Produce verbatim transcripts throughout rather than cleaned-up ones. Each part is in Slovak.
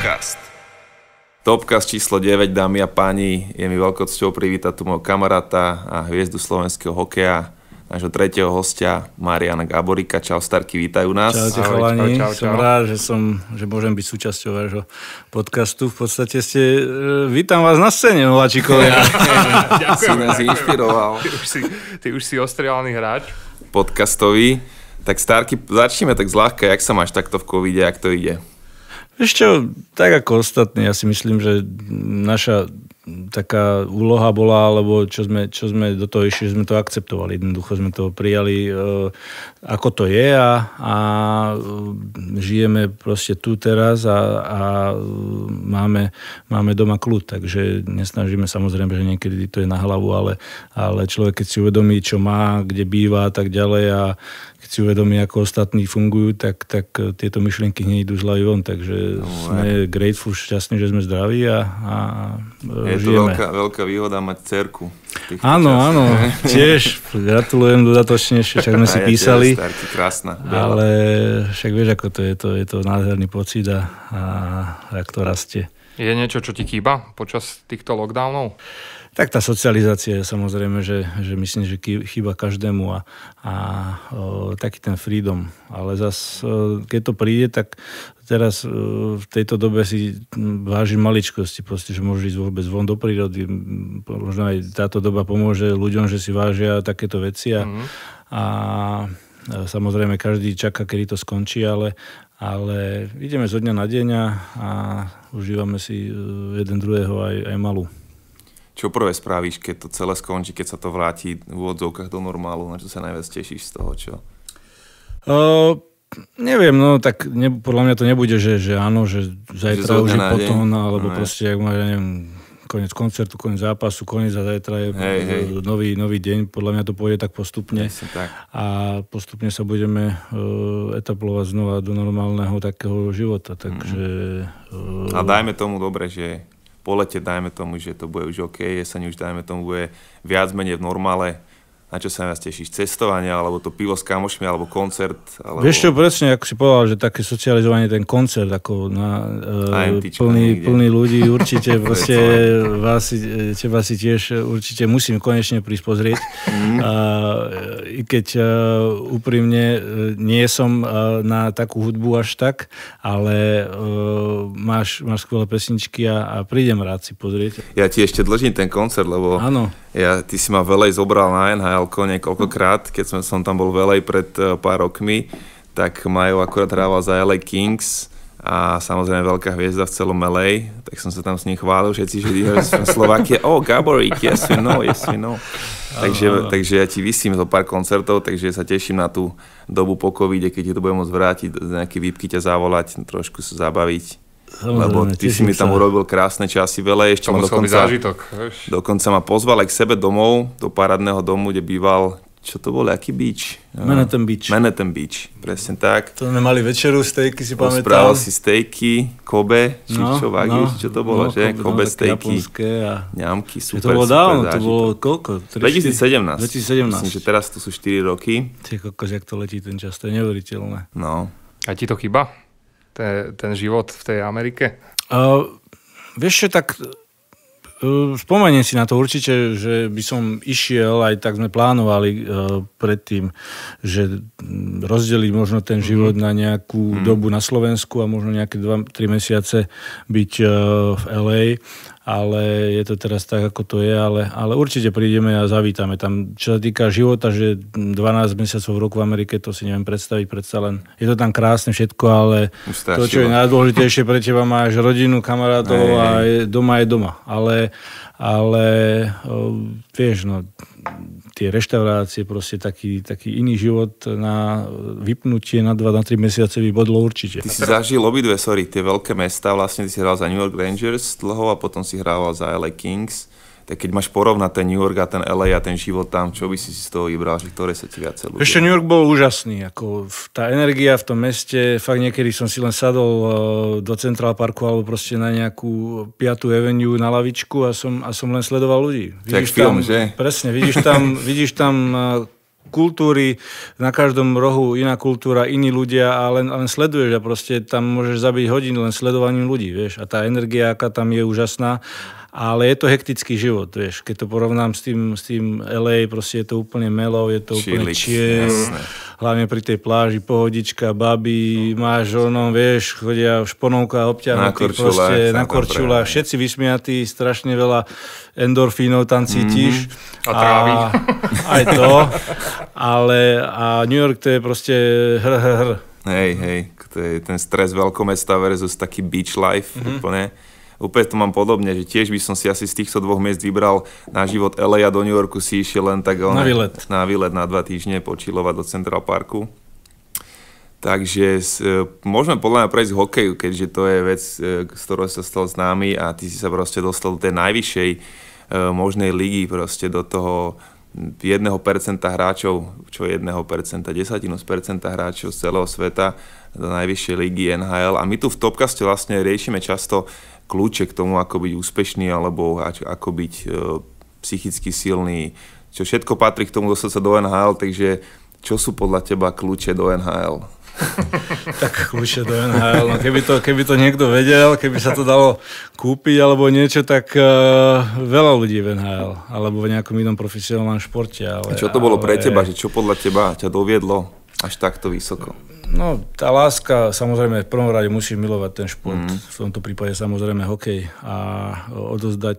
Topcast. Topcast číslo deväť, dámy a páni. Je mi veľkou cťou privítať tu môjho kamaráta a hviezdu slovenského hokeja, nášho tretieho hostia, Mariana Gáborika. Čau, Starky, vítajú nás. Čaute, chalani. Čau, čau, čau. Som rád, že, som, že môžem byť súčasťou vášho podcastu. V podstate ste... Vítam vás na scéne, nováčikovia. Ďakujem. Si nás inšpiroval. Ty už si, ty už si ostrielaný hráč. Podcastový. Tak Starky, začneme tak zľahka. Jak sa máš takto v covide, jak to ide? Vieš čo, tak ako ostatní, ja si myslím, že naša taká úloha bola, alebo čo sme, čo sme do toho išli, sme to akceptovali. Jednoducho sme to prijali, e, ako to je a, a žijeme proste tu teraz a, a máme, máme doma kľud, takže nesnažíme, samozrejme, že niekedy to je na hlavu, ale, ale človek, keď si uvedomí, čo má, kde býva a tak ďalej a keď si uvedomí, ako ostatní fungujú, tak, tak tieto myšlienky nejdú z hlavy von, takže no, sme grateful, šťastní, že sme zdraví a, a je žijeme. to veľká, veľká výhoda mať dcerku. Áno, čas. áno, tiež gratulujem dodatočne, však sme si písali. Je Starky, krásna. Ale však vieš, ako to je, to je to nádherný pocit a, a jak to rastie. Je niečo, čo ti chýba počas týchto lockdownov? Tak tá socializácia, samozrejme, že, že myslím, že chýba každému a, a o, taký ten freedom. Ale zas, o, keď to príde, tak teraz o, v tejto dobe si vážim maličkosti, proste, že môžeš ísť vôbec von do prírody. Možno aj táto doba pomôže ľuďom, že si vážia takéto veci a, mm-hmm. a, a samozrejme každý čaká, kedy to skončí, ale, ale ideme zo dňa na deň a, a užívame si jeden druhého aj, aj malú. Čo prvé spravíš, keď to celé skončí, keď sa to vráti v úvodzovkách do normálu? Na čo sa najviac tešíš z toho, čo? Uh, neviem, no tak ne, podľa mňa to nebude, že, že áno, že zajtra už je potom, alebo no, proste, jak má, ja neviem, koniec koncertu, koniec zápasu, koniec a zajtra je hej, hej. Nový, nový deň. Podľa mňa to pôjde tak postupne. Tak. A postupne sa budeme uh, etablovať znova do normálneho takého života. Takže, uh... A dajme tomu dobre, že po lete dajme tomu, že to bude už OK, jeseň už dajme tomu bude viac menej v normále. Na čo sa nás tešíš? Cestovanie, alebo to pivo s kamošmi, alebo koncert? Alebo... Vieš čo, presne, ako si povedal, že také socializovanie, ten koncert, ako na uh, plný, plný ľudí, určite proste vás, teba si tiež určite musím konečne prísť pozrieť. Mm. Uh, I keď uh, úprimne uh, nie som uh, na takú hudbu až tak, ale uh, máš, máš skvelé pesničky a, a prídem rád si pozrieť. Ja ti ešte dlžím ten koncert, lebo áno. Ja, ty si ma velej zobral na en há elko niekoľkokrát, keď som, som tam bol velej pred uh, pár rokmi, tak Majo akurát hrával za el ej Kings a samozrejme veľká hviezda v celom el ej, tak som sa tam s ním chválil, všetci, že som Slovakia, oh, Gáborík, yes we know, yes we know. Takže, takže ja ti vysím zo pár koncertov, takže sa teším na tú dobu po covide, keď ti to budem môcť vrátiť, nejaké výpky ťa zavolať, trošku sa zabaviť. Lebo ty si mi tam sa. urobil krásne časy, veľa ešte ma dokonca, zážitok, dokonca ma pozval aj k sebe domov, do parádneho domu, kde býval, čo to bol, aký beach? Manhattan Beach. Manhattan Beach, presne tak. To sme mali večeru, stejky si pamätám. Správal si stejky, Kobe, či no, čo, Wagyu, no, čo to bolo, no, že? Kobe, Kobe no, stejky, a... ňamky, super, to bolo super dávno, zážitok. To bolo koľko? dvetisícsedemnásť. dvetisícsedemnásť. Myslím, že teraz to sú štyri roky. Ty kokos, jak to letí ten čas, to je neuveriteľné. No. A ti to chýba? Ten, ten život v tej Amerike? Uh, vieš čo, tak uh, spomeniem si na to určite, že by som išiel, aj tak sme plánovali uh, predtým, že rozdeliť možno ten život mm. na nejakú mm. dobu na Slovensku a možno nejaké dva tri mesiace byť uh, v el ej, ale je to teraz tak, ako to je, ale, ale určite prídeme a zavítame tam. Čo sa týka života, že dvanásť mesiacov v roku v Amerike, to si neviem predstaviť, predsa len je to tam krásne všetko, ale Ustačilo. To, čo je najdôležitejšie pre teba, máš rodinu, kamarátov a je, doma je doma. Ale, ale vieš, no, tie reštaurácie, proste taký, taký iný život na vypnutie na dva na tri mesiace by bodlo určite. Ty si zažil obidve, sorry, tie veľké mestá, vlastne ty si hral za New York Rangers dlho a potom si hrával za el ej Kings. Tak keď máš porovnať ten New York a ten el ej a ten život tam, čo by si si z toho vybral, že ktoré sa ti viacej ľúbia? Ešte New York bol úžasný, ako tá energia v tom meste, fakt niekedy som si len sadol do Central Parku alebo proste na nejakú piatu Avenue na lavičku a som, a som len sledoval ľudí. Vidíš film, tam, že? Presne, vidíš tam, vidíš tam kultúry, na každom rohu iná kultúra, iní ľudia a len, len sleduješ a proste tam môžeš zabiť hodiny len sledovaním ľudí, vieš. A tá energia, aká tam je, úžasná. Ale je to hektický život, vieš. Keď to porovnám s tým, s tým el ej, proste je to úplne mellow, je to Čilik, úplne chill. Hlavne pri tej pláži, pohodička, baby, máš ono, vieš, chodia v šponovkách obťahnutých, proste na korčulách, všetci vysmiatí, strašne veľa endorfínov tam cítiš. Mm, a trávy. A, aj to. Ale a New York to je proste hr, hr, hr. Hej, hej, to je ten stres veľkomesta versus taký beach life, mm-hmm. úplne. Úplne to mám podobne, že tiež by som si asi z týchto dvoch miest vybral na život el ej a do New Yorku si išiel len tak on, na výlet. Na výlet na dva týždne počilovať do Central Parku. Takže môžeme podľa mňa prejsť k hokeju, keďže to je vec, z ktorou sa stal známy a ty si sa proste dostal do tej najvyššej možnej ligy, proste do toho jedného percenta hráčov, čo je jedného percenta, desatinu z percenta hráčov z celého sveta do najvyššej ligy en há el. A my tu v Topcaste vlastne riešime často kľúče k tomu, ako byť úspešný alebo ako byť e, psychicky silný, čo všetko patrí k tomu dostať sa do en há el, takže čo sú podľa teba kľúče do en há el? Tak kľúče do en há el, no keby to, keby to niekto vedel, keby sa to dalo kúpiť alebo niečo, tak uh, veľa ľudí v en há el, alebo v nejakom inom profesionálnom športe. Ale, A čo to bolo ale... pre teba, že čo podľa teba ťa doviedlo až takto vysoko? No, tá láska, samozrejme, v prvom rade musíš milovať ten šport. Mm. V tomto prípade samozrejme hokej a odozdať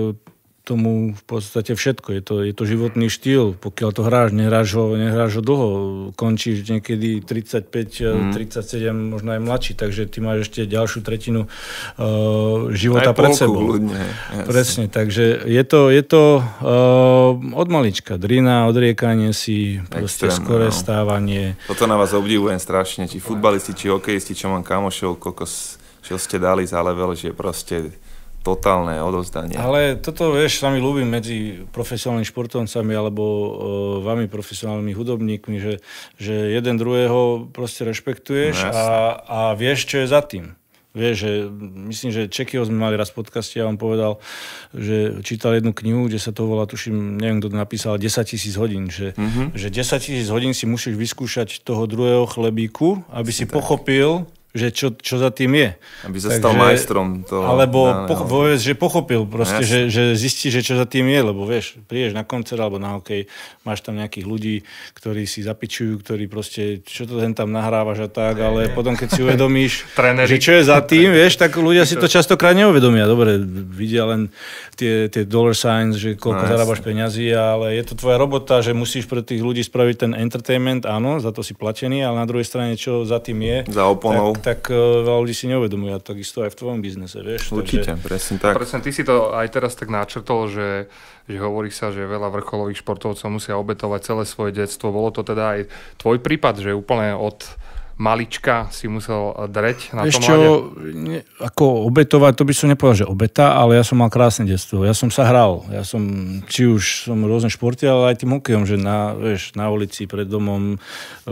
tomu v podstate všetko. Je to, je to životný štýl. Pokiaľ to hráš, nehráš ho, nehráš ho dlho. Končíš niekedy tridsaťpäť, mm. tridsaťsedem, možno aj mladší, takže ty máš ešte ďalšiu tretinu uh, života aj pred sebou. Ľudne, presne, takže je to, je to uh, od malička. Drina, odriekanie si, proste Extrém, skoré no. stávanie. Toto na vás obdivujem strašne. Či futbalisti, či hokejisti, čo mám kamošov, koľko čo ste dali za level, že proste totálne odovzdanie. Ale toto, vieš, sa mi ľúbim medzi profesionálnymi športovcami alebo uh, vami profesionálnymi hudobníkmi, že, že jeden druhého proste rešpektuješ no, a, a vieš, čo je za tým. Vieš, že myslím, že Čekyho sme mali raz v podcaste a on povedal, že čítal jednu knihu, kde sa to volá, tuším, neviem, kto to napísal, desaťtisíc hodín, že, mm-hmm. že desaťtisíc hodín si musíš vyskúšať toho druhého chlebíku, aby si tak pochopil, že čo, čo za tým je. Aby sa stal majstrom toho. Alebo poch- povedz, že pochopil proste, že, že zistí, že čo za tým je, lebo vieš, prídeš na koncert alebo na hokej, máš tam nejakých ľudí, ktorí si zapičujú, ktorí proste, čo to ten tam nahrávaš a tak, ale potom keď si uvedomíš, že čo je za tým, vieš, tak ľudia si to častokrát neuvedomia. Dobre, vidia len tie, tie dollar signs, že koľko no, zarábaš peňazí, ale je to tvoja robota, že musíš pre tých ľudí spraviť ten entertainment, áno, za to si platený, ale na druhej strane, čo za tým je. Za oponou. Tak, tak veľa ľudí si neuvedomuje, a takisto aj v tvojom biznese, vieš. Určite, takže... presne tak. Presne, ty si to aj teraz tak načrtol, že, že hovorí sa, že veľa vrcholových športovcov musia obetovať celé svoje detstvo. Bolo to teda aj tvoj prípad, že úplne od malička si musel dreť na tom mlade? Ne, ako obetovať, to by som nepovedal, že obeta, ale ja som mal krásne detstvo. Ja som sa hral. Ja som, či už som rôzne športy, ale aj tým hokejom, že na, vieš, na ulici pred domom uh,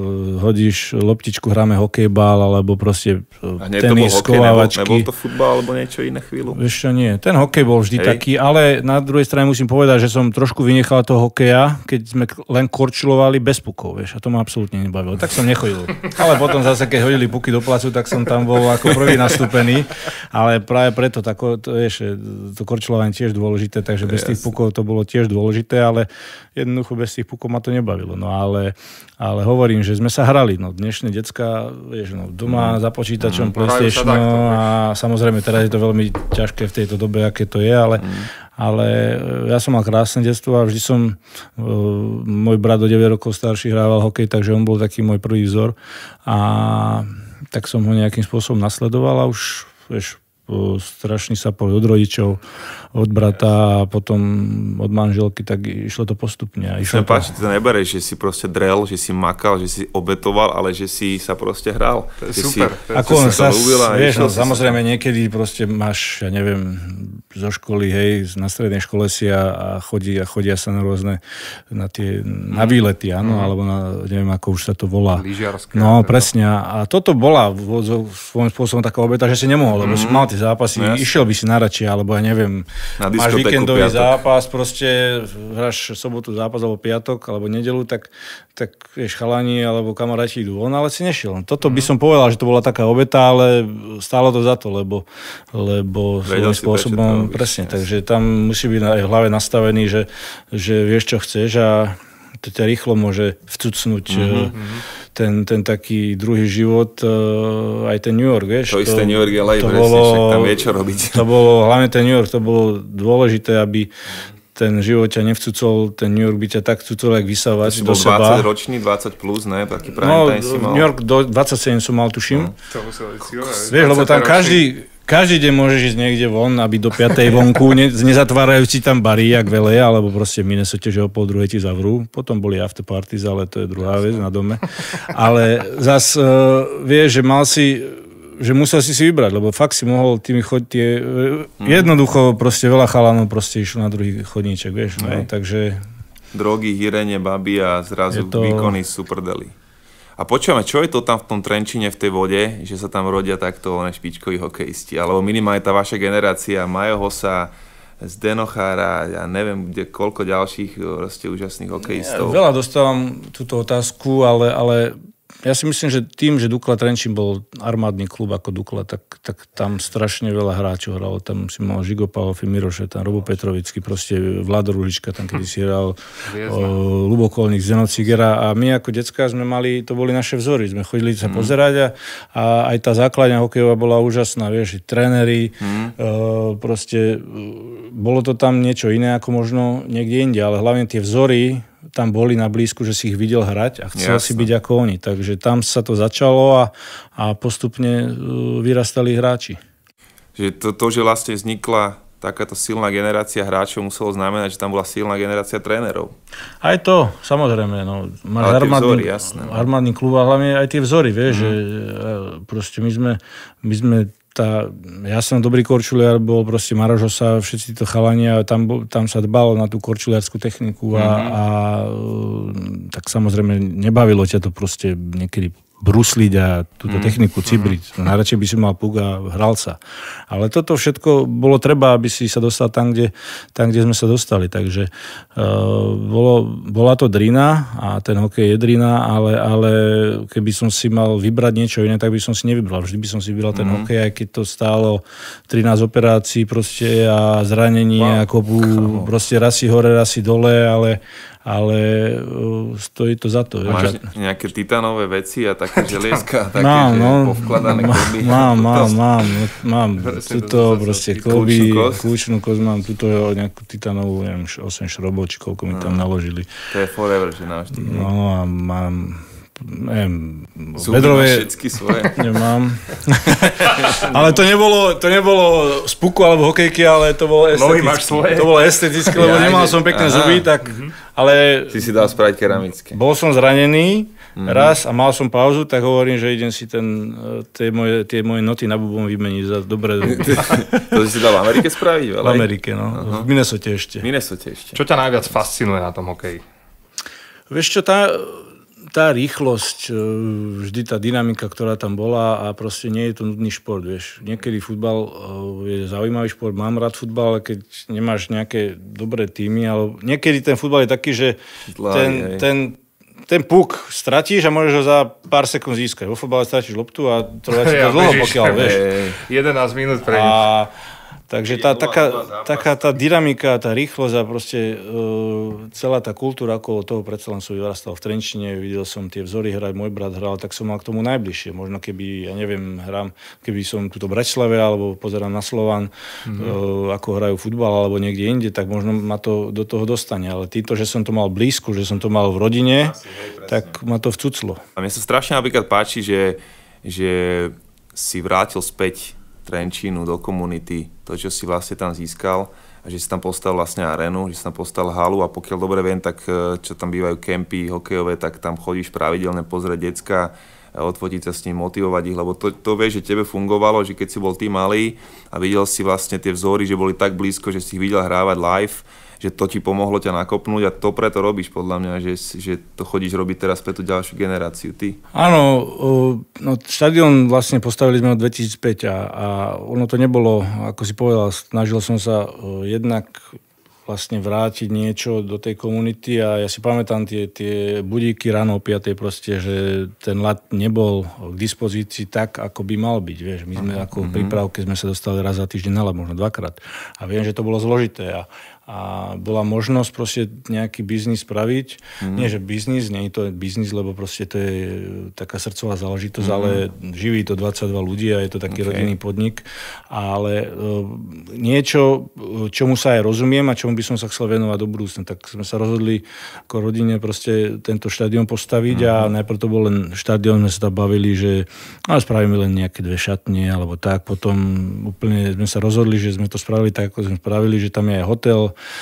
hodíš loptičku, hráme hokejbal, alebo proste uh, tenis, skovávačky. Nebol, nebol to futbal, alebo niečo iné chvíľu? Vieš čo, nie. Ten hokej bol vždy Hej. taký, ale na druhej strane musím povedať, že som trošku vynechal toho hokeja, keď sme len korčulovali bez pukov, vieš, a to ma absolútne nebavilo. Tak som nechodil. Ale potom zase, keď hodili puky do placu, tak som tam bol ako prvý nastúpený. Ale práve preto, tako, to, vieš, to korčulovanie tiež dôležité, takže bez yes. tých pukov to bolo tiež dôležité, ale jednoducho bez tých pukov ma to nebavilo. No ale, ale hovorím, že sme sa hrali. No, dnešné decká, vieš, no, doma mm. za počítačom, mm. PlayStation, no, a samozrejme teraz je to veľmi ťažké v tejto dobe, aké to je, ale mm. Ale ja som mal krásne detstvo a vždy som, uh, môj brat o deväť rokov starší hrával hokej, takže on bol taký môj prvý vzor a tak som ho nejakým spôsobom nasledoval a už, vieš, strašný support od rodičov, od brata a potom od manželky, tak išlo to postupne. Sa mi páči, ty to nebereš, že si proste drel, že si makal, že si obetoval, ale že si sa proste hral. To je super. Si, ako on sa, vieš, no, samozrejme niekedy proste máš, ja neviem, zo školy, hej, na strednej škole si a, a, chodí, a chodia sa na rôzne, na tie, na výlety, áno, mm. alebo na, neviem, ako už sa to volá. Lyžiarske. No, presne. A toto bola svojím spôsobom taká obeta, že si nemohol, lebo mm. si mal tie zápasy, yes. išiel by si na radšej, alebo ja neviem, na máš víkendový piatok. Zápas, proste hráš sobotu zápas, alebo piatok, alebo nedelu, tak, tak vieš, chalani, alebo kamaráti idú von, ale si nešiel. Toto mm. by som povedal, že to bola taká obeta, ale stálo to za to, lebo, lebo svojím spôsobom, presne, takže tam musí byť aj v hlave nastavený, že, že vieš, čo chceš a to ťa rýchlo môže vcucnúť mm-hmm. ten, ten taký druhý život, aj ten New York, vieš. To, to isté New York el ej, presne, bolo, však tam vie čo robiť. To bolo, hlavne ten New York, to bolo dôležité, aby ten život ťa nevcucol, ten New York by ťa tak cucol, jak vysávať do seba. dvadsať ročný, dvadsať plus, ne? Taký prime no, time si mal. New York do dvadsaťsedem som mal, tuším. No. Vieš, lebo tam každý, každý deň môžeš ísť niekde von, aby do piatej vonku, ne, nezatvárajú si tam bary, jak veleje, alebo proste v Minnesote, že o pol druhej ti zavrú. Potom boli after parties, ale to je druhá vec na dome. Ale zas, uh, vieš, že mal si... že musel si si vybrať, lebo fakt si mohol tými chod... tie... Mm. Jednoducho proste veľa chalanov proste išlo na druhý chodníček, vieš. No, takže... Drogy, hýrenie, baby a zrazu to... výkony superdeli. A počujeme, čo je to tam v tom Trenčíne, v tej vode, že sa tam rodia takto špičkoví hokejisti? Alebo minimálne tá vaša generácia, Majo Hosa, Zdeno Chára, ja neviem, kde, koľko ďalších proste úžasných hokejistov. Ja, veľa dostávam túto otázku, ale... ale... Ja si myslím, že tým, že Dukla Trenčín bol armádny klub ako Dukla, tak, tak tam strašne veľa hráčov hralo. Tam si mal Žigo Pavlofi, Miroše, tam Robo Petrovický, proste Vlado Ružička, tam kedy si hral Ľubo Kolník, Zdeno Cigera. A my ako decká sme mali, to boli naše vzory. Sme chodili sa mm. pozerať a, a aj tá základňa hokejová bola úžasná. Vieš, tréneri, mm. uh, proste bolo to tam niečo iné ako možno niekde inde, ale hlavne tie vzory tam boli na blízku, že si ich videl hrať a chcel Jasne. si byť ako oni. Takže tam sa to začalo a, a postupne vyrastali hráči. Že to, to, že vlastne vznikla takáto silná generácia hráčov, muselo znamenať, že tam bola silná generácia trénerov. Aj to, samozrejme. No. Máš armádny, vzory, jasné, no. armádny klub a hlavne aj tie vzory, vieš, mm. že proste my sme, my sme Tá, ja som dobrý korčuliar, bol proste Maroš Hosa, všetci títo chalani a tam, tam sa dbalo na tú korčuliarskú techniku a, mm-hmm. a tak samozrejme nebavilo ťa to proste niekedy brusliť a túto mm. techniku cibriť. Najradšej by si mal puk a hral sa. Ale toto všetko bolo treba, aby si sa dostal tam, kde, tam, kde sme sa dostali. Takže uh, bolo, bola to drina a ten hokej je drina, ale, ale keby som si mal vybrať niečo iné, tak by som si nevybral. Vždy by som si vybral ten mm. hokej, aj keď to stálo trinásť operácií proste a zranení wow. a kopu, proste raz si hore, raz si dole, ale ale uh, stojí to za to. Máš že... nejaké titánové veci a také želieska, také, mám, že no, povkladané kloby? Mám, mám, mám, mám. Tuto proste kloby, kľúčnú kost mám, tuto nejakú titánovú, neviem, osem šrobov, či koľko mi tam naložili. To je forever, že navždy. No a mám... neviem, bedrové všetky svoje. Nemám. Ale to nebolo, to nebolo z puku alebo hokejky, ale to bolo estetické. To bolo estetické, lebo ja, nemal som pekné aha. zuby, tak, ale... Si si dal spraviť keramické. Bol som zranený mm-hmm. raz a mal som pauzu, tak hovorím, že idem si ten, tie, moje, tie moje noty na bubom vymeniť za dobré zuby. To si dal v Amerike spraviť? V Amerike, no. Uh-huh. V Minnesote ešte. V Minnesote ešte. Čo ťa najviac fascinuje na tom hokeji? Vieš čo, tá... tá rýchlosť, vždy tá dynamika, ktorá tam bola a proste nie je to nudný šport, vieš. Niekedy futbal je zaujímavý šport, mám rád futbal, ale keď nemáš nejaké dobré týmy, ale niekedy ten futbal je taký, že Zlá, ten, ten, ten puk stratíš a môžeš ho za pár sekúnd získať. Vo futbale stratíš loptu a trvá ti to dlho, pokiaľ, vieš. jedenásť minút pre a takže tá, taká, taká tá dynamika, tá rýchlosť a proste uh, celá tá kultúra okolo toho, predsa len som vyrastal v Trenčine, videl som tie vzory hrať, môj brat hral, tak som mal k tomu najbližšie. Možno keby, ja neviem, hrám, keby som tuto v Bratislave alebo pozerám na Slovan, mm-hmm. uh, ako hrajú futbal alebo niekde inde, tak možno ma to do toho dostane. Ale týto, že som to mal blízko, že som to mal v rodine, Asi, hej, tak ma to vcuclo. A mne sa strašne napríklad páči, že, že si vrátil späť Trenčínu do komunity, to, čo si vlastne tam získal a že si tam postavil vlastne arénu, že si tam postavil halu a pokiaľ dobre viem, tak čo tam bývajú kempy hokejové, tak tam chodíš pravidelne pozrieť decka, odfotiť sa s ním, motivovať ich, lebo to, to vieš, že tebe fungovalo, že keď si bol ty malý a videl si vlastne tie vzory, že boli tak blízko, že si ich videl hrávať live, že to ti pomohlo ťa nakopnúť a to preto robíš podľa mňa, že, že to chodíš robiť teraz pre tú ďalšiu generáciu. Ty? Áno, no, štadión vlastne postavili sme od dvetisícpäť a, a ono to nebolo, ako si povedal, snažil som sa jednak vlastne vrátiť niečo do tej komunity a ja si pamätám tie, tie budíky ráno o piatej proste, že ten ľad nebol k dispozícii tak, ako by mal byť. Vieš. My sme uh-huh. ako v prípravke sme sa dostali raz za týždeň na ľad, možno dvakrát. A viem, že to bolo zložité a a bola možnosť proste nejaký biznis spraviť. Mm. Nie, že biznis, nie je to biznis, lebo proste to je taká srdcová záležitosť, mm. ale živí to dvadsaťdva ľudí a je to taký okay. rodinný podnik. Ale uh, niečo, čomu sa aj rozumiem a čomu by som sa chcel venovať do budúcna, tak sme sa rozhodli ako rodine proste tento štadión postaviť mm. a najprv to bol len štadión, sme sa tam bavili, že no, spravíme len nejaké dve šatne alebo tak. Potom úplne sme sa rozhodli, že sme to spravili tak, ako sme spravili, že tam je aj hotel,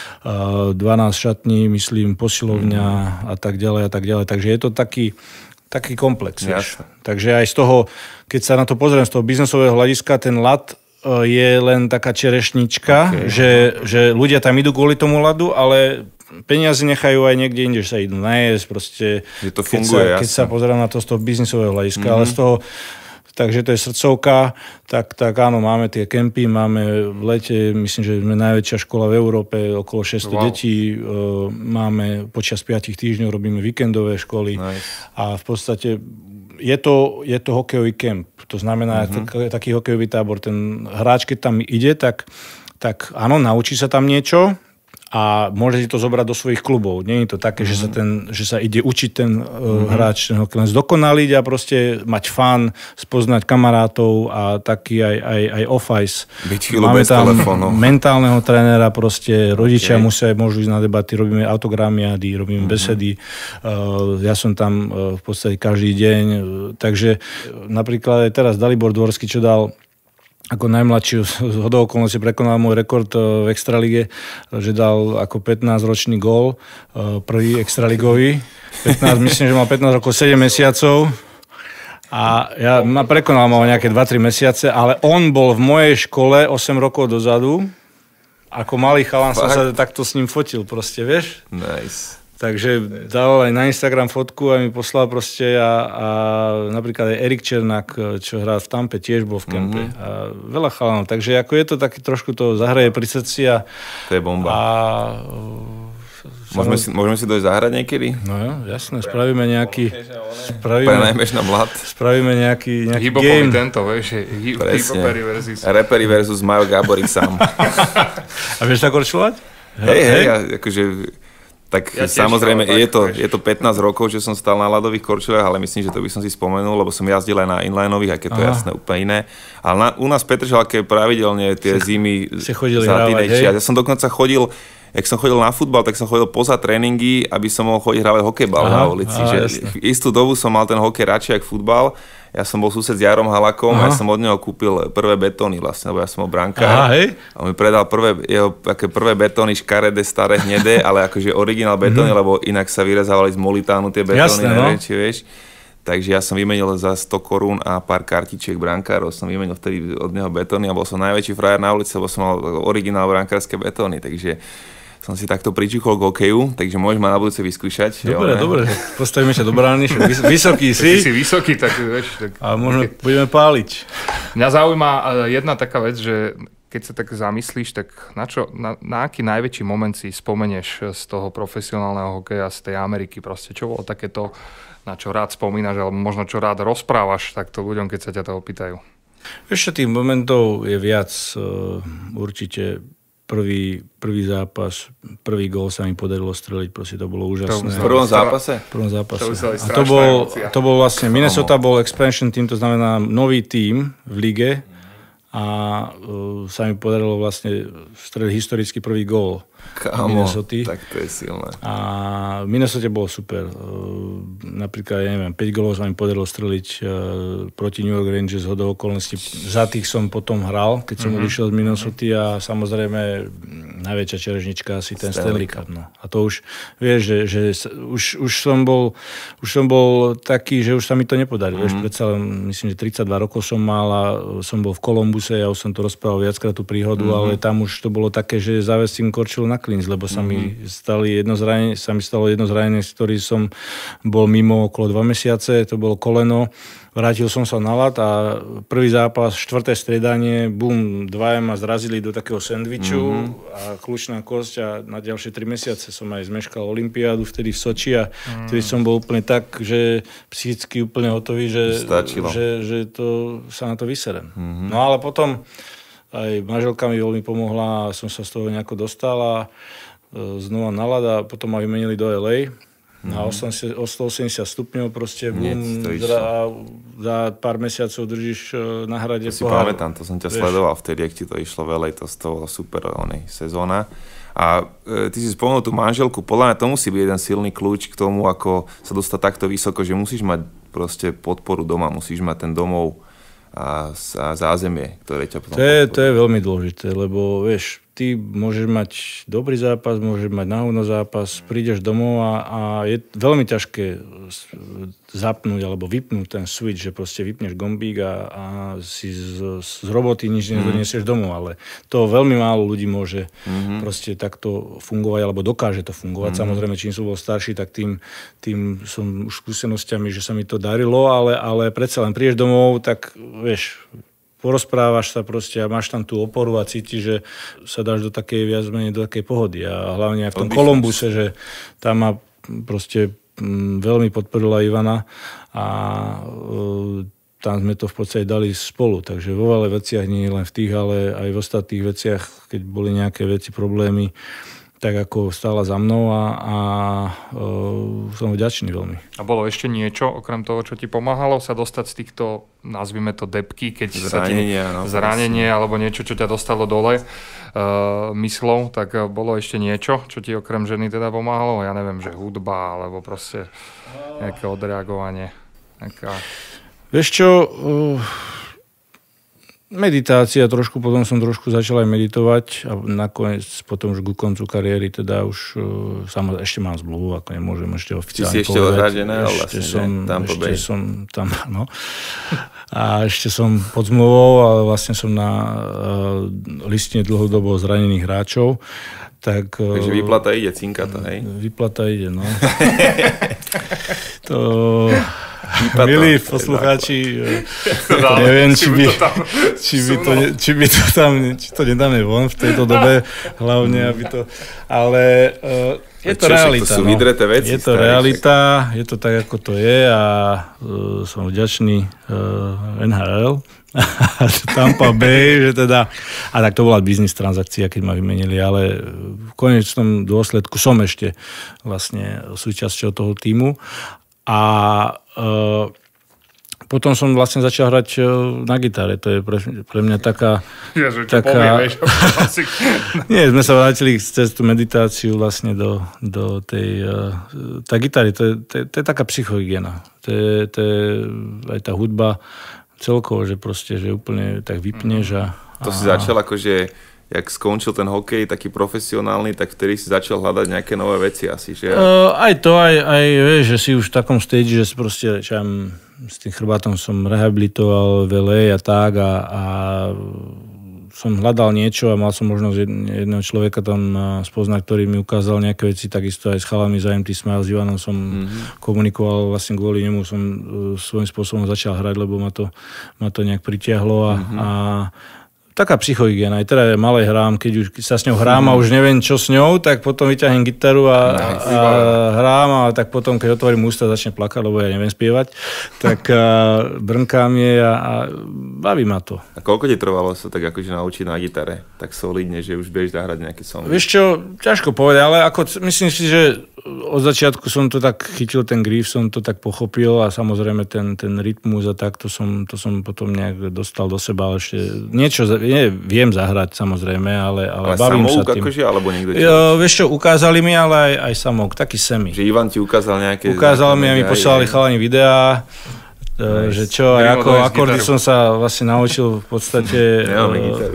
dvanásť šatní, myslím, posilovňa a tak ďalej a tak ďalej. Takže je to taký, taký komplex. Takže aj z toho, keď sa na to pozriem z toho biznesového hľadiska, ten ľad je len taká čerešnička, okay. že, že ľudia tam idú kvôli tomu ľadu, ale peniaze nechajú aj niekde inde, že sa idú najesť. Proste, že to funguje, keď, sa, keď sa pozriem na to z toho biznesového hľadiska, mm-hmm. ale z toho takže to je srdcovka, tak, tak áno, máme tie kempy, máme v lete, myslím, že sme najväčšia škola v Európe, okolo šesťsto wow. detí, máme počas piatich týždňov, robíme víkendové školy nice. A v podstate je to, je to hokejový kemp, to znamená uh-huh. tak, taký hokejový tábor, ten hráč, keď tam ide, tak, tak áno, naučí sa tam niečo, a môže si to zobrať do svojich klubov. Nie je to také, mm-hmm. že, sa ten, že sa ide učiť ten mm-hmm. hráč, ten hokej len zdokonaliť a proste mať fun, spoznať kamarátov a taký aj, aj, aj off-ice. Byť chvíľu bez telefónov. Mentálneho trénera, proste rodičia okay. musia, môžu ísť na debaty, robíme autogramiady, robíme mm-hmm. besedy. Uh, ja som tam uh, v podstate každý deň. Takže napríklad aj teraz Dalibor Dvorský, čo dal ako najmladší z hodou okolností prekonal môj rekord v extralige, že dal ako pätnásťročný gól, prvý extraligový. pätnásť, myslím, že mal pätnásť rokov, sedem mesiacov. A ja ma prekonal mal nejaké dva tri mesiace, ale on bol v mojej škole osem rokov dozadu. Ako malý chalan som sa takto s ním fotil, proste, vieš? Nice. Takže dal aj na Instagram fotku a mi poslal proste a, a napríklad aj Erik Černák, čo hrá v Tampe, tiež bol v kempe. Mm-hmm. A veľa chalanov. Takže ako je to taký trošku to zahraje pri srdci a... To je bomba. A, môžeme, si, môžeme si dojsť zahrať niekedy? No jo, jasné, spravíme nejaký... Spravíme, Prenajmeš na mlad. Spravíme nejaký, nejaký Hip-hopový game. tento, vieš, hip-hopery versus... Repery versus Majo Gáborík sám. A vieš tak korčulovať? Hej, hej, ja, akože... Tak ja samozrejme, je to, je to pätnásť rokov, že som stál na ľadových korčuliach, ale myslím, že to by som si spomenul, lebo som jazdil aj na inlineových, aj keď to je jasné úplne iné. Ale na, u nás v Petržalke pravidelne tie si, zimy si za tínejšia. Ja som dokonca chodil, jak som chodil na futbal, tak som chodil poza tréningy, aby som mohol chodiť hrávať hokejbal na ulici. Aha, že istú dobu som mal ten hokej radšej ako futbal. Ja som bol sused s Jarom Halakom a ja som od neho kúpil prvé betóny vlastne, lebo ja som bol brankár. Aha, hej. A on mi predal prvé, jeho také prvé betóny škaredé, staré, hnedé, ale akože originál betóny, mm-hmm. lebo inak sa vyrezávali z molitánu tie betóny, jasné, neviem, no. či vieš. Takže ja som vymenil za sto korún a pár kartičiek brankárov, som vymenil vtedy od neho betóny a bol som najväčší frajer na ulici, lebo som mal originál brankárske betóny, takže som si takto pričuchol k hokeju, takže môžeš ma na budúce vyskúšať. Dobre, dobre, postavíme sa do brány, vysoký si. Ty si vysoký, tak vieš. Tak... A možno okay. budeme páliť. Mňa zaujíma jedna taká vec, že keď sa tak zamyslíš, tak na, čo, na, na aký najväčší moment si spomenieš z toho profesionálneho hokeja, z tej Ameriky, proste čo bolo takéto, na čo rád spomínaš, alebo možno čo rád rozprávaš takto ľuďom, keď sa ťa to opýtajú? Ešte tých momentov je viac, určite. Prvý, prvý zápas, prvý gól sa mi podarilo streliť, proste to bolo úžasné. V prvom zápase? V prvom zápase. To a to bol, to bol vlastne, Minnesota bol expansion team, to znamená nový tím v lige a uh, sa mi podarilo vlastne streliť historicky prvý gól. Kámo, tak to je silné. A v Minnesote bolo super. Napríklad, ja neviem, päť gólov sa mi podarilo streliť proti New York Rangers, zhodou okolností. Za tých som potom hral, keď som mm-hmm. odišiel z Minnesoty a samozrejme najväčšia čerežnička asi ten Stanley Cup. No. A to už, vieš, že, že už, už, som bol, už som bol taký, že už sa mi to nepodarí. Mm-hmm. Vieš, predsa len, myslím, že tridsaťdva rokov som mal a som bol v Columbuse, ja už som to rozprával viackrát tú príhodu, mm-hmm. ale tam už to bolo také, že zavesím korčil na klinc, lebo sa mm-hmm. mi stali jedno zranenie, sa mi stalo jedno zranenie, z ktorých som bol mimo okolo dva mesiace, to bolo koleno. Vrátil som sa na ľad a prvý zápas, štvrté striedanie, bum, dvaja ma zrazili do takého sendviču mm-hmm. a kľúčná kosť a na ďalšie tri mesiace som aj zmeškal olympiádu vtedy v Soči a mm. vtedy som bol úplne tak, že psychicky úplne hotový, že, že, že to, sa na to vyserem. Mm-hmm. No ale potom aj manželka mi veľmi pomohla a som sa z toho nejako dostal a znova na ľad a potom ma vymenili do el ej. Na mm-hmm. o stoosemdesiat stupňov proste bum, za, za pár mesiacov držíš na hrade to si poháru. Pamätám, to som ťa vieš. Sledoval vtedy, ak ti to išlo veľej, to z toho super onej sezóna. A e, ty si spomenul tú manželku, podľa mňa to musí byť jeden silný kľúč k tomu, ako sa dostať takto vysoko, že musíš mať proste podporu doma, musíš mať ten domov a, a zázemie, ktoré ťa potom... To je, to je veľmi dôležité, lebo vieš, ty môžeš mať dobrý zápas, môžeš mať náhodno zápas, prídeš domov a, a je veľmi ťažké zapnúť alebo vypnúť ten switch, že proste vypneš gombík a, a si z, z roboty nič nedoniesieš domov, ale to veľmi málo ľudí môže mm-hmm. proste takto fungovať alebo dokáže to fungovať. Mm-hmm. Samozrejme, čím som bol starší, tak tým, tým som už skúsenosťami, že sa mi to darilo, ale, ale predsa len prídeš domov, tak vieš, porozprávaš sa proste a máš tam tú oporu a cítiš, že sa dáš do takej viac menej do takej pohody. A hlavne aj v tom Columbuse, že tam ma proste veľmi podporila Ivana a e, tam sme to v podstate dali spolu. Takže vo veľa veciach, nie len v tých, ale aj v ostatných veciach, keď boli nejaké veci, problémy, tak ako stála za mnou a, a e, som vďačný veľmi. A bolo ešte niečo, okrem toho, čo ti pomáhalo sa dostať z týchto, nazvime to depky, keď zranenie, sa ti, no, zranenie alebo niečo, čo ťa dostalo dole uh, myslou, tak bolo ešte niečo, čo ti okrem ženy teda pomáhalo? Ja neviem, že hudba, alebo proste nejaké odreagovanie. Nejaká... Vieš čo... Uh... Meditácia trošku, potom som trošku začal aj meditovať a nakoniec potom už ku koncu kariéry teda už samozrejme ešte mám zmluvu, ako nemôžem ešte oficiálne povedať. Ty si ešte odhradené, ale vlastne, som, tam ešte som tam, no. A ešte som pod zmluvou, ale vlastne som na uh, listine dlhodobo zranených hráčov. Tak, Takže výplata ide, cinka to, hej? Výplata ide, no. to... Milí poslucháči, to neviem, či by, či by to, či by to tam, či to nedáme von v tejto dobe, hlavne, aby to, ale uh, je to realita, no. Veci, je to realita, je to tak, ako to je a uh, som vďačný uh, en há el, Tampa Bay, že teda, a tak to bola biznis transakcia, keď ma vymenili, ale v konečnom dôsledku som ešte vlastne súčasťou toho tímu. A uh, potom som vlastne začal hrať uh, na gitare. To je pre, pre mňa taká... Ja, že taká... Poviem, Nie, sme sa vrátili cez tú meditáciu vlastne do, do tej... Uh, tá gitary, to je, to, je, to je taká psychohygiena. To je, to je aj tá hudba celkovo, že proste, že úplne tak vypneš a... To si začal akože... Jak skončil ten hokej taký profesionálny, tak vtedy si začal hľadať nejaké nové veci asi, že? Uh, aj to, aj, aj vieš, že si už v takom stage, že si proste, čo ja, s tým chrbátom som rehabilitoval v el ej a tak a, a som hľadal niečo a mal som možnosť jedného človeka tam spoznať, ktorý mi ukázal nejaké veci, takisto aj s chalami za em té Smile, s Ivanom som mm-hmm. komunikoval, vlastne kvôli nemu som svojím spôsobom začal hrať, lebo ma to, ma to nejak pritiahlo a, mm-hmm. a taká psychohygiena. Aj teda malej hrám, keď už sa s ňou hrám a už neviem, čo s ňou, tak potom vyťahnem gitaru a, a hrám a tak potom, keď otvorím ústa, začne plakať, lebo ja neviem spievať, tak brnkám je a, a baví ma to. A koľko ti trvalo sa tak akože naučiť na gitare? Tak solidne, že už vieš zahrať nejaké songy? Vieš čo, ťažko povedať, ale ako, myslím si, že od začiatku som to tak chytil, ten grief som to tak pochopil a samozrejme ten, ten rytmus a tak, to som, to som potom nejak dostal do seba, ale ešte niečo, nie, viem zahrať samozrejme, ale, ale, ale bavím samouk sa tým. Akože, alebo niekto jo, vieš čo, ukázali mi, ale aj, aj samouk, taký semi. Že Ivan ti ukázal nejaké... Ukázal mi a mi posielali chalani videá, Nice. Že čo, aj ako akordy som sa vlastne naučil v podstate... Nemáme uh, gitaru.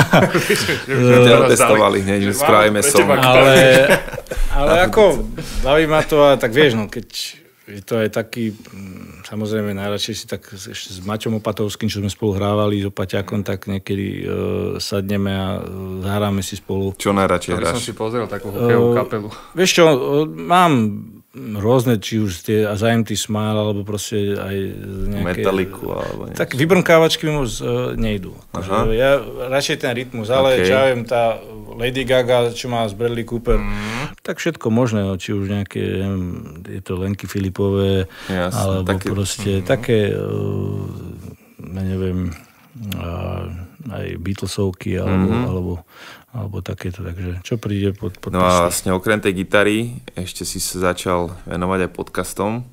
No. Testovali hneď, že spravíme som. Ale, ale ako, baví ma to a tak vieš, no keď je to aj taký, samozrejme najradšej si tak ešte s Maťom Opatovským, čo sme spolu hrávali s Opaťákom, tak niekedy uh, sadneme a zahráme si spolu. Čo najradšej hráš? Ja som si pozrel takú hokejovú uh, kapelu. Vieš čo, uh, mám rôzne, či už tie Azajemty Smile, alebo proste aj nejaké... Metaliku, alebo niečo. Tak vybrnkávačky mi moc uh, nejdú. Ja radšej ten rytmus, ale okay. Čo ja viem, tá Lady Gaga, čo má z Bradley Cooper, mm. tak všetko možné, či už nejaké, neviem, je to Lenky Filipové, Jasne, alebo také, proste mm. také, uh, neviem, uh, aj Beatlesovky, alebo, mm-hmm. alebo alebo takéto, takže čo príde pod, pod No a vlastne okrem tej gitary ešte si sa začal venovať aj podcastom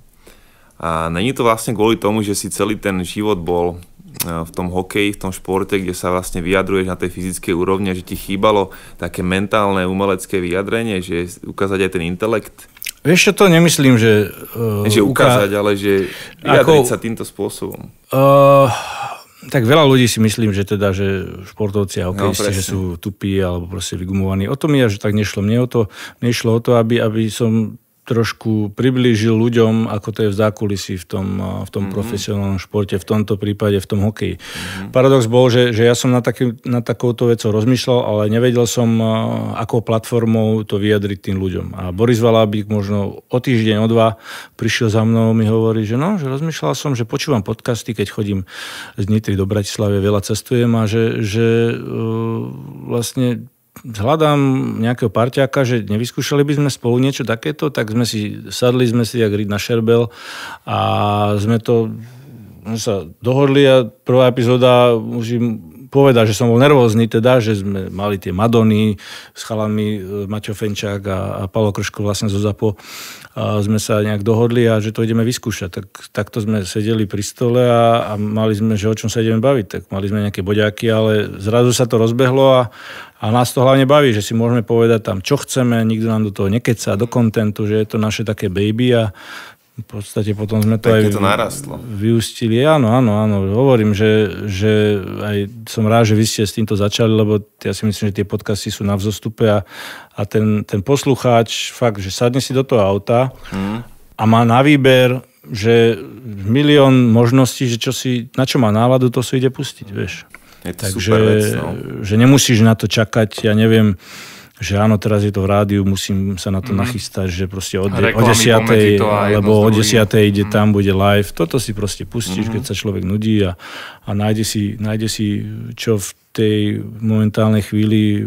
a není to vlastne kvôli tomu, že si celý ten život bol v tom hokeji, v tom športe, kde sa vlastne vyjadruješ na tej fyzickej úrovni, že ti chýbalo také mentálne, umelecké vyjadrenie, že ukázať aj ten intelekt? Vieš čo, to nemyslím, že... Uh, že ukázať, uká... ale že vyjadriť ako... sa týmto spôsobom. Uh... Tak veľa ľudí si myslím, že teda, že športovci a hokejisti, no, že sú tupí alebo proste vygumovaní. O to mi až tak nešlo. Mne o to, nešlo o to, aby, aby som trošku priblížil ľuďom, ako to je v zákulisí v tom, v tom mm-hmm. profesionálnom športe, v tomto prípade v tom hokeji. Mm-hmm. Paradox bol, že, že ja som na, taký, na takouto vecou rozmýšľal, ale nevedel som, akou platformou to vyjadriť tým ľuďom. A Boris Valábik možno o týždeň, o dva prišiel za mnou, mi hovorí, že no, že rozmýšľal som, že počúvam podcasty, keď chodím z Nitry do Bratislavy, veľa cestujem a že, že uh, vlastne hľadám nejakého parťáka, že nevyskúšali by sme spolu niečo takéto, tak sme si sadli, sme si jak riť na šerbel a sme to sme sa dohodli a prvá epizóda musím povedať, že som bol nervózny teda, že sme mali tie Madony s chalami Maťo Fenčák a, a Paolo Krško vlastne zo ZAPO a sme sa nejak dohodli a že to ideme vyskúšať. Tak, takto sme sedeli pri stole a, a mali sme, že o čom sa ideme baviť. Tak mali sme nejaké boďáky, ale zrazu sa to rozbehlo a, a nás to hlavne baví, že si môžeme povedať tam, čo chceme, nikto nám do toho nekecá, do kontentu, že je to naše také baby a v podstate potom sme to tak aj to narastlo. Vyústili. Áno, áno, áno. Hovorím, že, že aj som rád, že vy ste s týmto začali, lebo ja si myslím, že tie podcasty sú na vzostupe a, a ten, ten poslucháč fakt, že sadne si do toho auta mm. a má na výber, že milión možností, že čo si, na čo má náladu, to si ide pustiť, vieš. Je to Takže, super vec, no. Že nemusíš na to čakať, ja neviem, že áno, teraz je to v rádiu, musím sa na to mm. nachystať, že proste od, de- o desiatej alebo o desiatej ide mm. tam, bude live. Toto si proste pustíš, mm. keď sa človek nudí a, a nájde si, nájde si, čo v tej momentálnej chvíli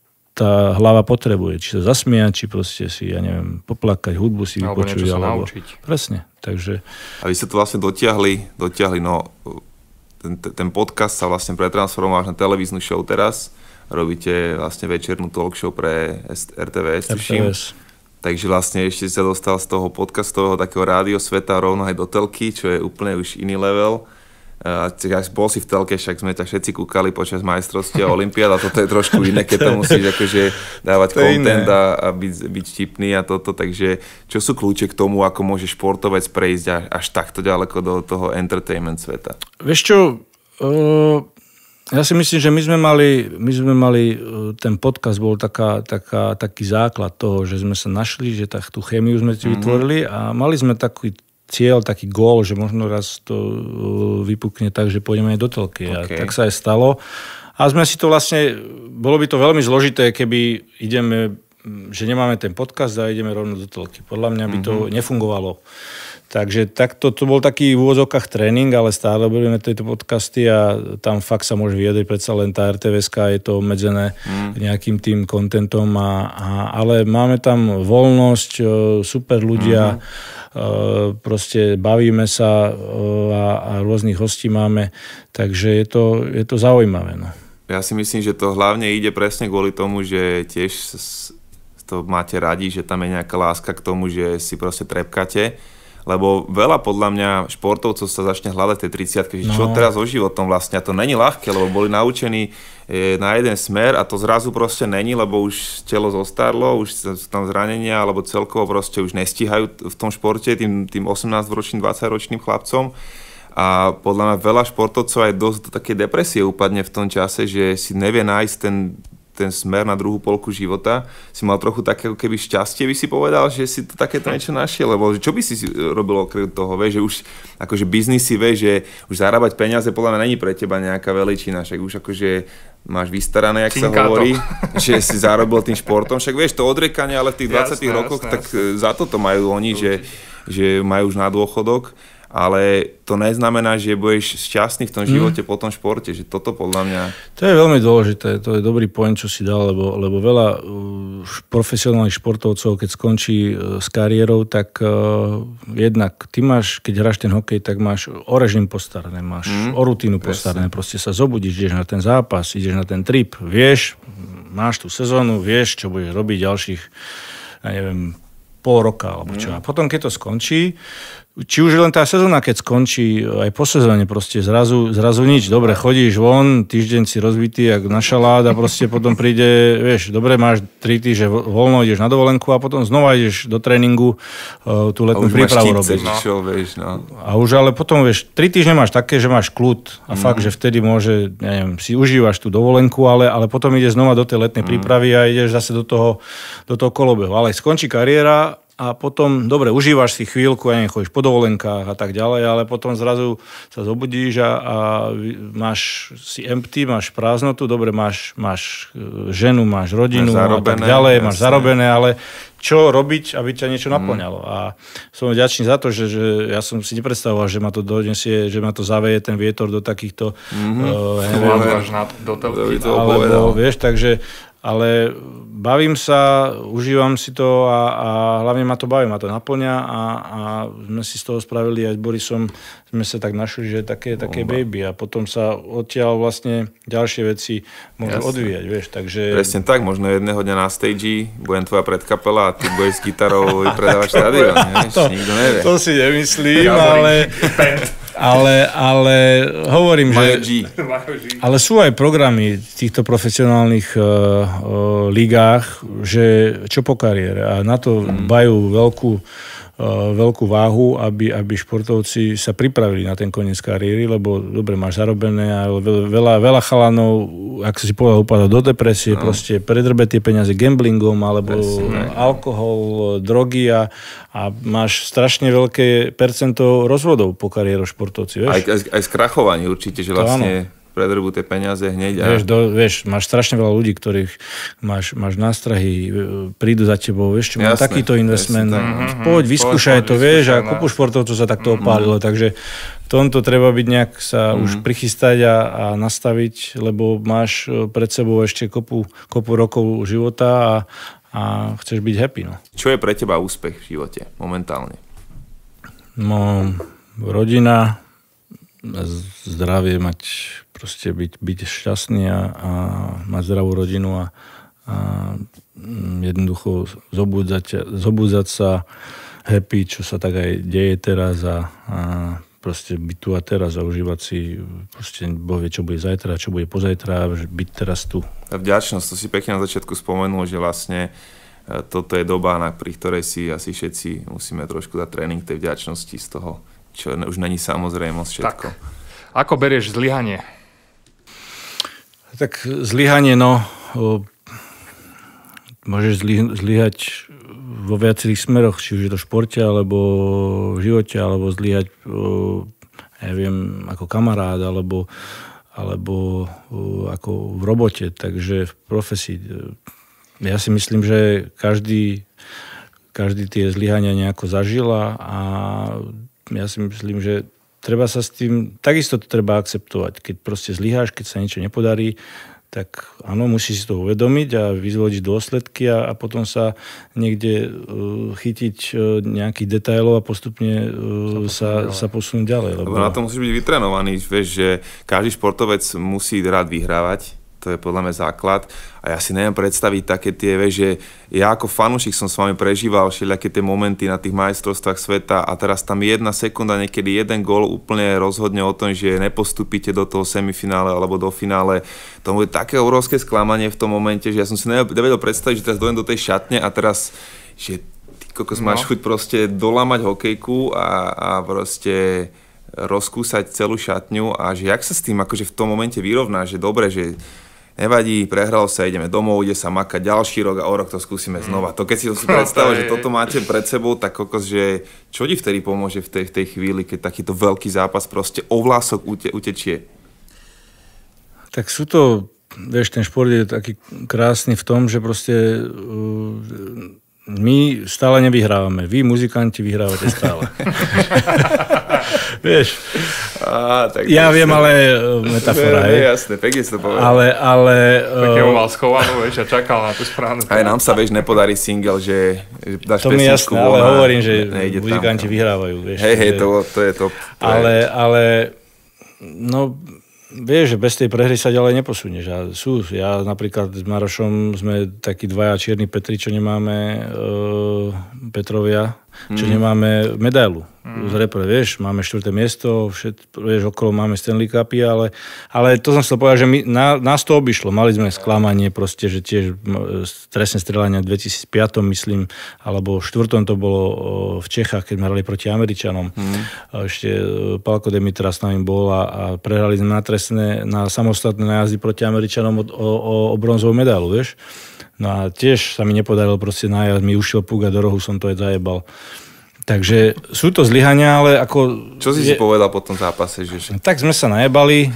tá hlava potrebuje. Či sa zasmiať, či proste si, ja neviem, poplakať, hudbu si alebo vypočuť. Alebo alebo naučiť. Presne, takže... A vy ste to vlastne dotiahli, dotiahli, no, ten, ten podcast sa vlastne pretransformoval na televíznu show teraz. Robíte vlastne večernú talk show pre er té vé es, tuším. Takže vlastne ešte sa dostal z toho podcastového takého rádio sveta rovno aj do telky, čo je úplne už iný level. Ak bol si v telke, však sme tak všetci kúkali počas majstrovstiev a olympiád a toto je trošku iné, keď to musíš akože dávať content a, a byť, byť vtipný a toto. Takže čo sú kľúče k tomu, ako môže športovec prejsť až takto ďaleko do toho entertainment sveta? Vieš čo... Uh... Ja si myslím, že my sme mali, my sme mali ten podcast bol taká, taká, taký základ toho, že sme sa našli, že tak tú chémiu sme si mm-hmm. vytvorili a mali sme taký cieľ, taký gól, že možno raz to vypukne tak, že pôjdeme aj do telky. Okay. A tak sa aj stalo. A sme si to vlastne, bolo by to veľmi zložité, keby ideme, že nemáme ten podcast a ideme rovno do telky. Podľa mňa by to mm-hmm. nefungovalo. Takže takto, to bol taký v úvodzovkách tréning, ale stále robíme tieto podcasty a tam fakt sa môže vyjadriť, predsa len tá er té vé eska je to obmedzené mm. nejakým tým kontentom, a, a, ale máme tam voľnosť, super ľudia, mm. proste bavíme sa a, a rôznych hostí máme, takže je to, je to zaujímavé. No. Ja si myslím, že to hlavne ide presne kvôli tomu, že tiež to máte radi, že tam je nejaká láska k tomu, že si proste trepkate. Lebo veľa podľa mňa športovcov sa začne hľadať tej tridsiatke, že čo no. teraz so životom vlastne. A to není ľahké, lebo boli naučení e, na jeden smer a to zrazu proste není, lebo už telo zostarlo, už sú tam zranenia, alebo celkovo proste už nestíhajú v tom športe tým, tým osemnásťročným, dvadsaťročným chlapcom. a podľa mňa veľa športovcov aj dosť do také depresie upadne v tom čase, že si nevie nájsť ten ten smer na druhú polku života. Si mal trochu také keby šťastie, by si povedal, že si to takéto niečo našiel, lebo čo by si robil okrem toho, vieš, že už akože biznisy, vieš, že už zarábať peniaze podľa mňa není pre teba nejaká veličina, však už akože máš vystarané, jak sa hovorí, že si zarobil tým športom, však vieš, to odrekanie, ale v tých dvadsiatich jasné, rokoch, jasné, tak jasné. Za toto majú oni, že, že majú už na dôchodok. Ale to neznamená, že budeš šťastný v tom živote mm. po tom športe, že toto podľa mňa... To je veľmi dôležité, to je dobrý point, čo si dal, lebo, lebo veľa uh, profesionálnych športovcov, keď skončí uh, s kariérou, tak uh, jednak ty máš, keď hráš ten hokej, tak máš o režim postarané, máš mm. o rutínu postarané, proste sa zobudíš, ideš na ten zápas, ideš na ten trip, vieš, máš tú sezónu, vieš, čo budeš robiť ďalších, ja neviem, pol roka, alebo čo. Mm. A potom, keď to skončí, či už len tá sezóna, keď skončí, aj po sezóne proste zrazu, zrazu nič. Dobre, chodíš von, týždeň si rozbitý, jak na šalát a proste potom príde, vieš, dobre, máš tri týždne voľno, ideš na dovolenku a potom znova ideš do tréningu uh, tú letnú prípravu robiť. No. Čo, vieš, no. A už ale potom, vieš, tri týždne máš také, že máš kľud a mm. fakt, že vtedy môže, neviem, si užívaš tú dovolenku, ale, ale potom ideš znova do tej letnej mm. prípravy a ideš zase do toho, do toho kolobehu. Ale skončí kariéra a potom, dobre, užívaš si chvíľku, ja nechodíš po dovolenkách a tak ďalej, ale potom zrazu sa zobudíš a, a máš si empty, máš prázdnotu, dobre, máš, máš ženu, máš rodinu máš zarobené, a tak ďalej, jasne. Máš zarobené, ale čo robiť, aby ťa niečo naplňalo. Mm. A som vďačný za to, že, že ja som si nepredstavoval, že ma to donesie, že ma to zaveje ten vietor do takýchto... Mm-hmm. Uh, neviem, na, do toho, alebo, vieš, takže ale bavím sa, užívam si to a, a hlavne ma to baví, ma to naplňa a, a sme si z toho spravili aj s Borisom, sme sa tak našli, že také, také baby a potom sa odtiaľ vlastne ďalšie veci môžu Jasne. odvíjať, vieš, takže... Presne tak, možno jedného dňa na stage budem tvoja predkapela a ty budeš s gitarou predávať štadión, vieš, to, nikto nevie. To si nemyslím, ale... Ale, ale hovorím, že... Ale sú aj programy v týchto profesionálnych uh, uh, ligách, že čo po kariére. A na to mm. majú veľkú, uh, veľkú váhu, aby, aby športovci sa pripravili na ten koniec kariéry, lebo dobre, máš zarobené, ale veľa, veľa chalanov, ak si povedal, upadá do depresie, no. proste predrbe tie peniaze gamblingom, alebo Presne. alkohol, drogy a a máš strašne veľké percento rozvodov po kariéru športovci, vieš? Aj, aj, aj skrachovaní určite, že vlastne predrbú tie peniaze hneď. A... Vieš, do, vieš, máš strašne veľa ľudí, ktorých máš, máš nástrahy, prídu za tebou, vieš, čo mám takýto investment, mm-hmm, poď, vyskúšaj to, vieš, a kopu športovcov sa takto mm-hmm. opálilo, takže v tomto treba byť nejak sa mm-hmm. už prichystať a, a nastaviť, lebo máš pred sebou ešte kopu, kopu rokov života a a chceš byť happy, no. Čo je pre teba úspech v živote momentálne? No, rodina, zdravie, mať, proste byť, byť šťastný a, a mať zdravú rodinu a, a jednoducho zobúdzať, zobúdzať sa happy, čo sa tak aj deje teraz a, a proste byť tu a teraz a užívať si, proste Boh vie, čo bude zajtra, čo bude pozajtra, byť teraz tu. A vďačnosť, to si pekne na začiatku spomenul, že vlastne toto je doba, pri ktorej si asi všetci musíme trošku dať tréning tej vďačnosti z toho, čo už není samozrejmosť všetko. Tak, ako berieš zlyhanie? Tak zlyhanie, no, môžeš zlyhať vo viacerých smeroch, či už je to v športe, alebo v živote, alebo zlyhať, ja viem, ako kamarát, alebo, alebo ako v robote, takže v profesii. Ja si myslím, že každý, každý tie zlyhania nejako zažila a ja si myslím, že treba sa s tým, takisto to treba akceptovať. Keď proste zlyháš, keď sa niečo nepodarí, tak áno, musíš si to uvedomiť a vyzvodiť dôsledky a, a potom sa niekde uh, chytiť uh, nejakých detailov a postupne uh, sa, sa posunúť ďalej. Lebo... lebo na to musíš byť vytrenovaný, vieš, že každý športovec musí rád vyhrávať, to je podľa mňa základ a ja si neviem predstaviť také tie, vieš, že ja ako fanúšik som s vami prežíval všelijaké tie momenty na tých majstrovstvách sveta a teraz tam jedna sekunda, niekedy jeden gól úplne rozhodne o tom, že nepostúpite do toho semifinále alebo do finále. To bude také obrovské sklamanie v tom momente, že ja som si nevedel predstaviť, že teraz dojdem do tej šatne a teraz, že ty kokos no. máš chuť proste dolamať hokejku a, a proste rozkúsať celú šatňu a že jak sa s tým akože v tom momente vyrovná, že dobre, že nevadí, prehralo sa, ideme domov, ide sa makať ďalší rok a o rok to skúsime znova. To keď si to si predstavil, že toto máte pred sebou, tak kokos, že čo ti vtedy pomôže v tej, v tej chvíli, keď takýto veľký zápas proste o vlások ute, utečie? Tak sú to, vieš, ten šport je taký krásny v tom, že proste uh, my stále nevyhrávame. Vy, muzikanti, vyhrávate stále. Vieš, Á, tak ja viem, ale metafora, hej. Jasné, pekne si to povedal. Ale, ale... Pekne ho mal schovanú, vieš, a čakal na tú správnu. Aj nám sa, vieš, nepodarí single, že dáš to mi jasné, ale a hovorím, že tam, muzikanti vyhrávajú. Vieš, hej, hej, že... to, to je to. to ale, je... ale, no... Vieš, že bez tej prehry sa ďalej neposunieš. A sú, ja napríklad s Marošom sme takí dvaja čierni Petri, čo nemáme e, Petrovia, čo mm. nemáme medailu. Mm. Z repre, vieš, máme štvrté miesto, všet, vieš, okolo máme Stanley Cupy, ale, ale to som chcel povedať, že my, na, nás to obišlo. Mali sme sklamanie proste, že tiež trestné strelania v dvetisícpäť, myslím, alebo v štvrtom to bolo v Čechách, keď sme hrali proti Američanom. Mm. Ešte Pálko Demitra s nami bol a, a prehrali sme na trestné, na samostatné najazdy proti Američanom o, o, o bronzovú medailu, vieš. No a tiež sa mi nepodarilo proste nájsť, mi ušiel púk a do rohu som to aj zajebal. Takže sú to zlyhania, ale ako... Čo si je... si povedal po tom zápase? Že... Tak sme sa najebali.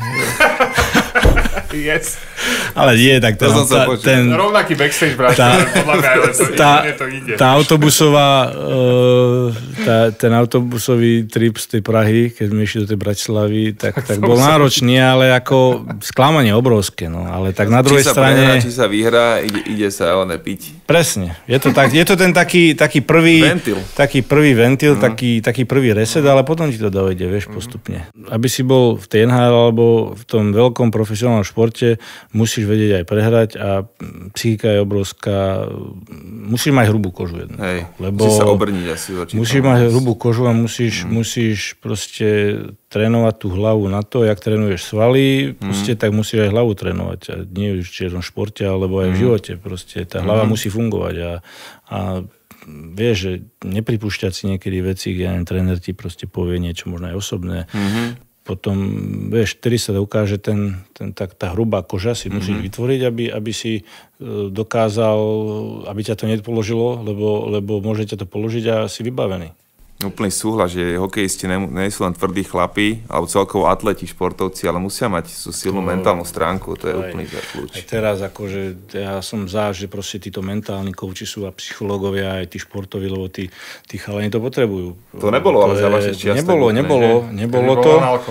Yes. Ale nie, tak ten... To tá, ten rovnaký backstage, brať, podľa mňa, ale to, tá, to ide. Tá autobusová, uh, tá, ten autobusový trip z tej Prahy, keď sme išli do tej Bratislavy, tak, tak bol náročný, ale ako sklamanie obrovské, no. Ale tak na druhej či sa strane... Prehrá, či sa vyhrá, ide, ide sa ale piť. Presne. Je to, tak, je to ten taký, taký prvý... Ventil. Taký prvý ventil, mm. taký, taký prvý reset, ale potom ti to dojde, vieš, postupne. Aby si bol v tej en há el alebo v tom veľkom profesionálnom športe, musíš vedieť aj prehrať a psychika je obrovská. Musíš mať hrubú kožu jednu. Hej, lebo musíš sa obrniť asi voči. Musíš mať hrubú kožu a musíš, mm. musíš proste trénovať tú hlavu na to, jak trénuješ svaly, mm. proste tak musíš aj hlavu trénovať. A nie už či je v športe, alebo aj v živote. Proste tá hlava mm. musí fungovať a, a vieš, že nepripúšťať si niekedy veci, kde ja neviem, tréner ti proste povie niečo možno aj osobné. Mm-hmm. Potom, vieš, vtedy sa ukáže ten, ten, tak, tá hrubá koža si musíš mm-hmm. vytvoriť, aby, aby si dokázal, aby ťa to nepoložilo, lebo, lebo môže ťa to položiť a si vybavený. Úplný súhlas, že hokejisti nie sú len tvrdí chlapi, alebo celkovo atleti, športovci, ale musia mať sú silnú no, mentálnu stránku, to je aj, úplný kľúč. Aj teraz, akože ja som za, že proste títo mentálni kouči sú a psychológovia, aj tí športoví, lebo tí, tí chalani to potrebujú. To nebolo, to ale za vaše čiastok. Nebolo, nebolo, nebolo to.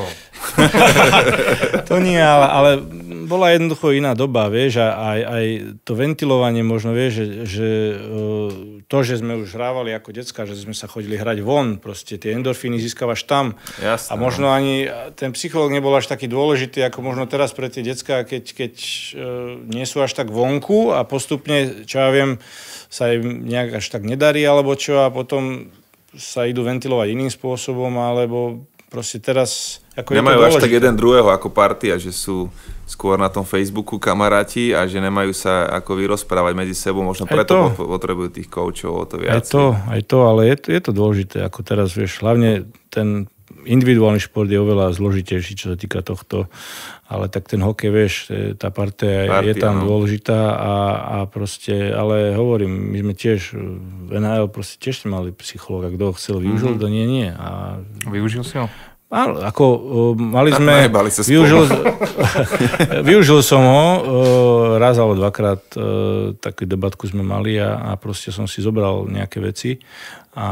To nie, ale, ale bola jednoducho iná doba, vieš, a aj, aj to ventilovanie možno, vieš, že, že to, že sme už hrávali ako decka, že sme sa chodili hrať von, proste tie endorfíny získavaš tam. Jasné, a možno ani ten psychológ nebol až taký dôležitý, ako možno teraz pre tie decká, keď, keď nie sú až tak vonku a postupne, čo ja viem, sa im nejak až tak nedarí, alebo čo, a potom sa idú ventilovať iným spôsobom, alebo proste teraz... Ako nemajú až tak jeden druhého ako partia, že sú skôr na tom Facebooku kamaráti a že nemajú sa ako vyrozprávať medzi sebou, možno preto potrebujú tých koučov o to viac. Aj to, aj to, ale je to, je to dôležité, ako teraz, vieš, hlavne ten individuálny šport je oveľa zložitejší, čo sa týka tohto, ale tak ten hokej, vieš, tá partia, partia je tam no. dôležitá a, a proste, ale hovorím, my sme tiež v en há el proste tiež mali psychológa, kto ho chcel využiť, kto mm-hmm. nie, nie. A... Využil si ho? Áno, ako mali sme, využil, využil som ho, raz alebo dvakrát takú debatku sme mali a, a proste som si zobral nejaké veci a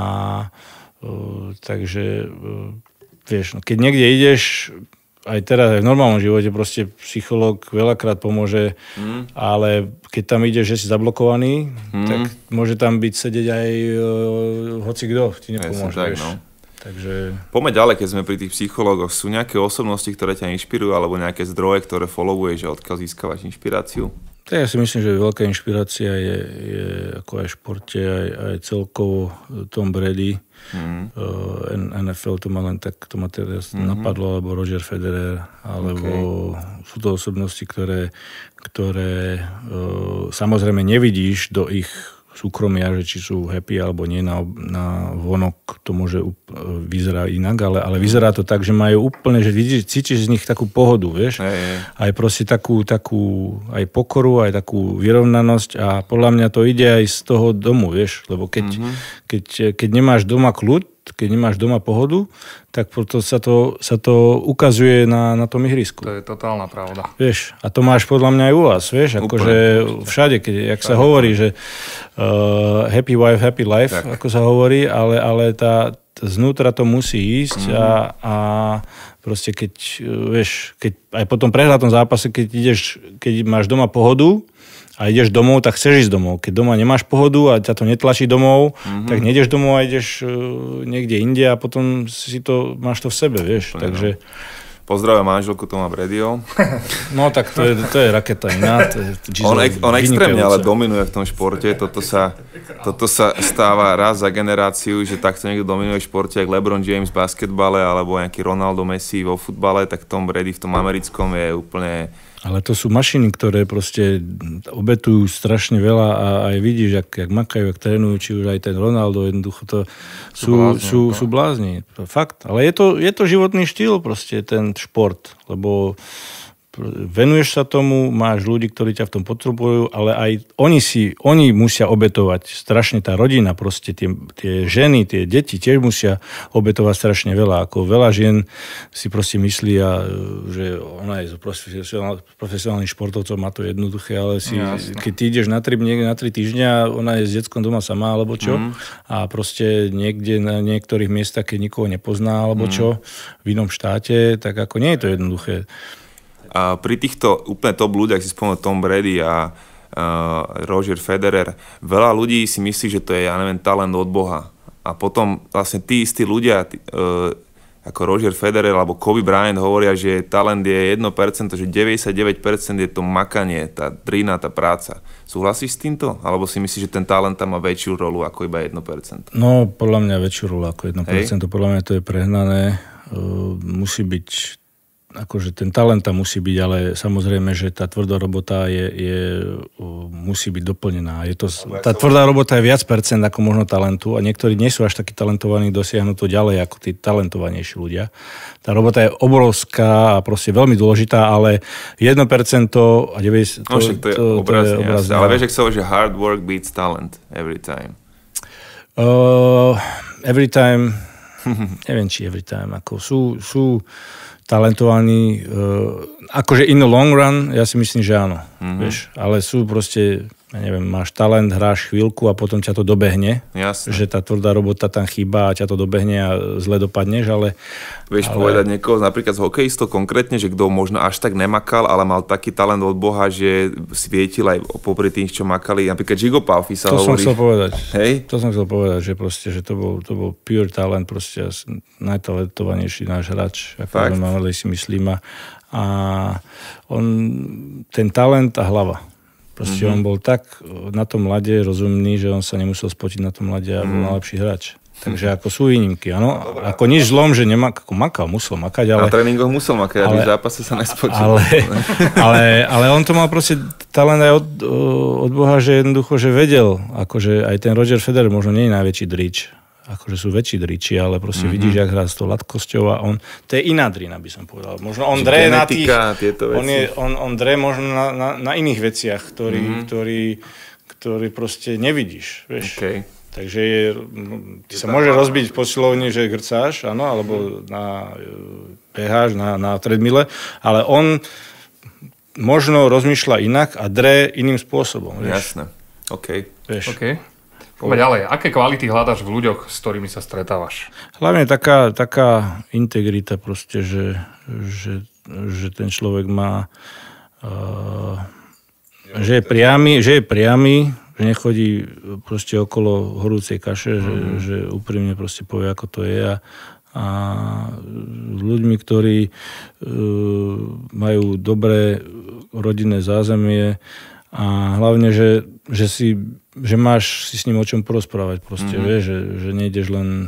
takže vieš, keď niekde ideš, aj teraz, aj v normálnom živote, proste psychológ veľakrát pomôže, mm. ale keď tam ideš, že si zablokovaný, mm. tak môže tam byť sedieť aj hoci kto ti nepomôže, tak, vieš. no. Takže... Poďme ďalej, keď sme pri tých psychológoch. Sú nejaké osobnosti, ktoré ťa inšpirujú, alebo nejaké zdroje, ktoré followuješ, že odkiaľ získavaš inšpiráciu? Tak ja si myslím, že veľká inšpirácia je, je ako aj v športe, aj, aj celkovo Tom Brady. Mm. Uh, en ef el to ma len tak, to ma teraz mm-hmm. napadlo, alebo Roger Federer, alebo okay. sú to osobnosti, ktoré, ktoré uh, samozrejme nevidíš do ich súkromia, že či sú happy alebo nie, na, na vonok to môže vyzerá inak, ale, ale vyzerá to tak, že majú úplne, že vidíš, cítiš z nich takú pohodu, vieš, Hej, hej. aj proste takú, takú aj pokoru, aj takú vyrovnanosť a podľa mňa to ide aj z toho domu, vieš, lebo keď, mm-hmm. keď, keď nemáš doma kľud, keď nemáš doma pohodu, tak preto sa to, sa to ukazuje na, na tom ihrisku. To je totálna pravda. Vieš, a to máš podľa mňa aj u vás, vieš, akože všade, keď, jak všade. Sa hovorí, že uh, happy wife, happy life, tak. Ako sa hovorí, ale, ale tá, znútra to musí ísť mm-hmm. a, a proste keď, vieš, keď aj po tom prehľadnom zápase, keď ideš, keď máš doma pohodu, a ideš domov, tak chceš ísť domov. Keď doma nemáš pohodu a ťa to netlačí domov, mm-hmm. tak nejdeš domov a ideš uh, niekde inde a potom si to, máš to v sebe, vieš. Úplne, takže... Pozdravujem manželku Toma Bradyho. No tak to je, to je raketa iná. To je, on, ek, on extrémne ale dominuje v tom športe. Toto sa, toto sa stáva raz za generáciu, že takto niekto dominuje v športe, ako LeBron James v basketbale alebo nejaký Ronaldo Messi vo futbale, tak Tom Brady v tom americkom je úplne... Ale to sú mašiny, ktoré proste obetujú strašne veľa a aj vidíš, jak, jak makajú, jak trénujú, či už aj ten Ronaldo, jednoducho to sú, sú, sú blázni. Fakt. Ale je to, je to životný štýl proste, ten šport, lebo venuješ sa tomu, máš ľudí, ktorí ťa v tom potrebujú, ale aj oni si, oni musia obetovať strašne, tá rodina, proste tie, tie ženy, tie deti tiež musia obetovať strašne veľa. Ako veľa žien si proste myslia, že ona je profesionál, profesionálnym športovcom, má to jednoduché, ale si, keď ty ideš na tri, niekde na tri týždňa, ona je s deckom doma sama, alebo čo, mm. a proste niekde na niektorých miestach, keď nikoho nepozná, alebo mm. čo, v inom štáte, tak ako nie je to jednoduché. A pri týchto úplne top ľuďach, si spomenul Tom Brady a uh, Roger Federer, veľa ľudí si myslí, že to je, ja neviem, talent od Boha. A potom vlastne tí istí ľudia, tí, uh, ako Roger Federer alebo Kobe Bryant hovoria, že talent je jedno percento, že deväťdesiatdeväť percent je to makanie, tá drina, tá práca. Súhlasíš s týmto? Alebo si myslíš, že ten talent tam má väčšiu rolu ako iba jedno percento? No, podľa mňa väčšiu rolu ako jedno percento. Hej. Podľa mňa to je prehnané. Uh, musí byť... Akože ten talent tam musí byť, ale samozrejme, že tá tvrdá robota je, je, musí byť doplnená. Je to, tá tvrdá robota je viac percent ako možno talentu a niektorí nie sú až takí talentovaní, dosiahnu to ďalej ako tí talentovanejší ľudia. Tá robota je obrovská a proste veľmi dôležitá, ale jedno percento a deväťdesiat percent... No však to je obrazne, obrazne ale vieš, ak sa hovorí, že hard work beats talent every time. Uh, every time... neviem, či every time. Ako sú... sú talentovaní, uh, akože in the long run, ja si myslím, že áno. Mm-hmm. Vieš, ale sú proste, ja neviem, máš talent, hráš chvíľku a potom ťa to dobehne. Jasne. Že tá tvrdá robota tam chýba a ťa to dobehne a zle dopadneš, ale... Vieš ale... povedať niekoho, napríklad z hokejistov konkrétne, že kto možno až tak nemakal, ale mal taký talent od Boha, že svietil aj popri tých, čo makali. Napríklad Žigo Pálfi sa to hovorí. To som chcel povedať. Hej? To som chcel povedať, že proste, že to bol, to bol pure talent, proste najtalentovanejší náš hráč, ako máme si myslím. A on, ten talent a hlava. Proste mm-hmm. on bol tak na tom ľade rozumný, že on sa nemusel spotiť na tom ľade a bol mm. najlepší hráč. Takže ako sú výnimky, áno. Ako nič zlom, že nemá, ako makal, musel makať, ale... Na tréningoch musel makať, ale v zápase sa nespočil. Ale, ale, ale on to mal proste talent aj od, od Boha, že jednoducho, že vedel, akože aj ten Roger Federer možno nie je najväčší drič. Akože sú väčší driči, ale proste mm-hmm. vidíš, jak hrá s tou latkosťou a on... To je iná drina, by som povedal. Možno on dre na tých... On, je, on, on dre možno na, na, na iných veciach, ktorý, mm-hmm. ktorý, ktorý proste nevidíš, vieš. Okay. Takže je, ty sa môže rozbiť v posilovni, že grcáš, áno, alebo na, beháš na, na treadmille, ale on možno rozmýšľa inak a dre iným spôsobom. Vieš. Jasné, OK. Vieš. OK. Poďme ďalej. Aké kvality hľadaš v ľuďoch, s ktorými sa stretávaš? Hlavne taká, taká integrita proste, že, že, že ten človek má, uh, že je priamy, že je priamy, že nechodí proste okolo horúcej kaše, mm. že, že úprimne proste povie, ako to je a, a ľuďmi, ktorí uh, majú dobré rodinné zázemie a hlavne, že, že, si, že máš si s ním o čom porozprávať proste, mm. vieš, že, že nejdeš len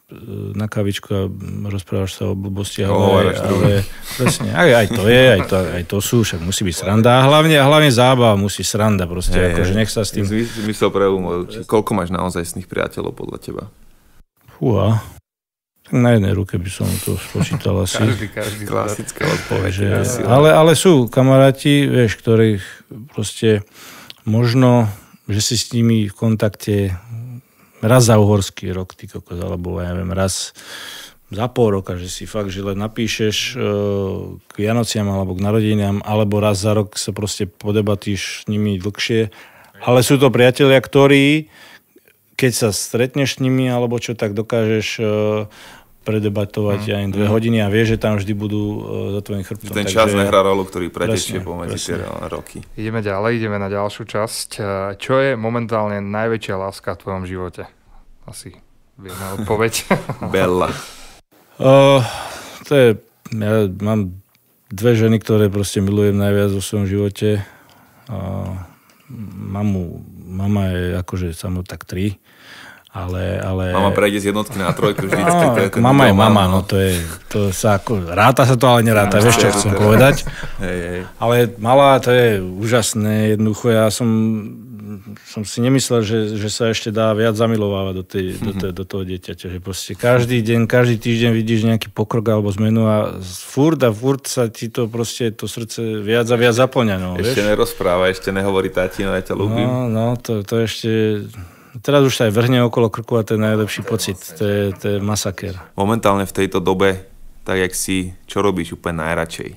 na kavičku a rozprávaš sa o blbostiach, ale, ale presne, aj, aj to je, aj to, aj to sú, však musí byť sranda a hlavne, a hlavne zábava musí sranda proste, hey, akože nech sa s tým... Zmysel pre humor, koľko máš naozajstných priateľov podľa teba? Fúha, tak na jednej ruke by som to spočítal asi. Každý, každý. Klasická odpoveď. Ale, ale sú kamaráti, vieš, ktorých proste možno, že si s nimi v kontakte raz za uhorský rok, ty kokos, alebo ja neviem, raz za pol roka, že si fakt, že len napíšeš k Vianociam alebo k narodinám, alebo raz za rok sa proste podebatíš s nimi dlhšie. Ale sú to priatelia, ktorí, keď sa stretneš s nimi, alebo čo, tak dokážeš predebatovať mm. aj dve mm. hodiny a vieš, že tam vždy budú za tvojím chrbtom. Ten čas takže... nehrá rolu, ktorý pretečie pomedzi tie roky. Ideme ďalej, ideme na ďalšiu časť. Čo je momentálne najväčšia láska v tvojom živote? Asi vieme odpoveď. Bella. Uh, to je, ja mám dve ženy, ktoré proste milujem najviac vo svojom živote. Uh, mamu, mama je akože samo tak tri. Ale, ale... Mama prejde z jednotky na trojku vždycky. No, to je mama je mama, no to je, to sa ako, ráta sa to, ale neráta, no, vieš, čo chcem povedať. Hej, hej. Ale malá, to je úžasné, jednoducho, ja som, som si nemyslel, že, že sa ešte dá viac zamilovávať do, tej, do, tej, do toho dieťaťa, že proste každý deň, každý týždeň vidíš nejaký pokrok alebo zmenu a furt a furt sa ti to proste, to srdce viac a viac zaplňa, no, Ešte vieš? nerozpráva, ešte nehovorí tatino, ja ťa ľúbim. No, no, to, to ešte... Teraz už sa aj vrhne okolo krku a to je najlepší pocit. To je, to je masaker. Momentálne v tejto dobe, tak jak si, čo robíš úplne najradšej?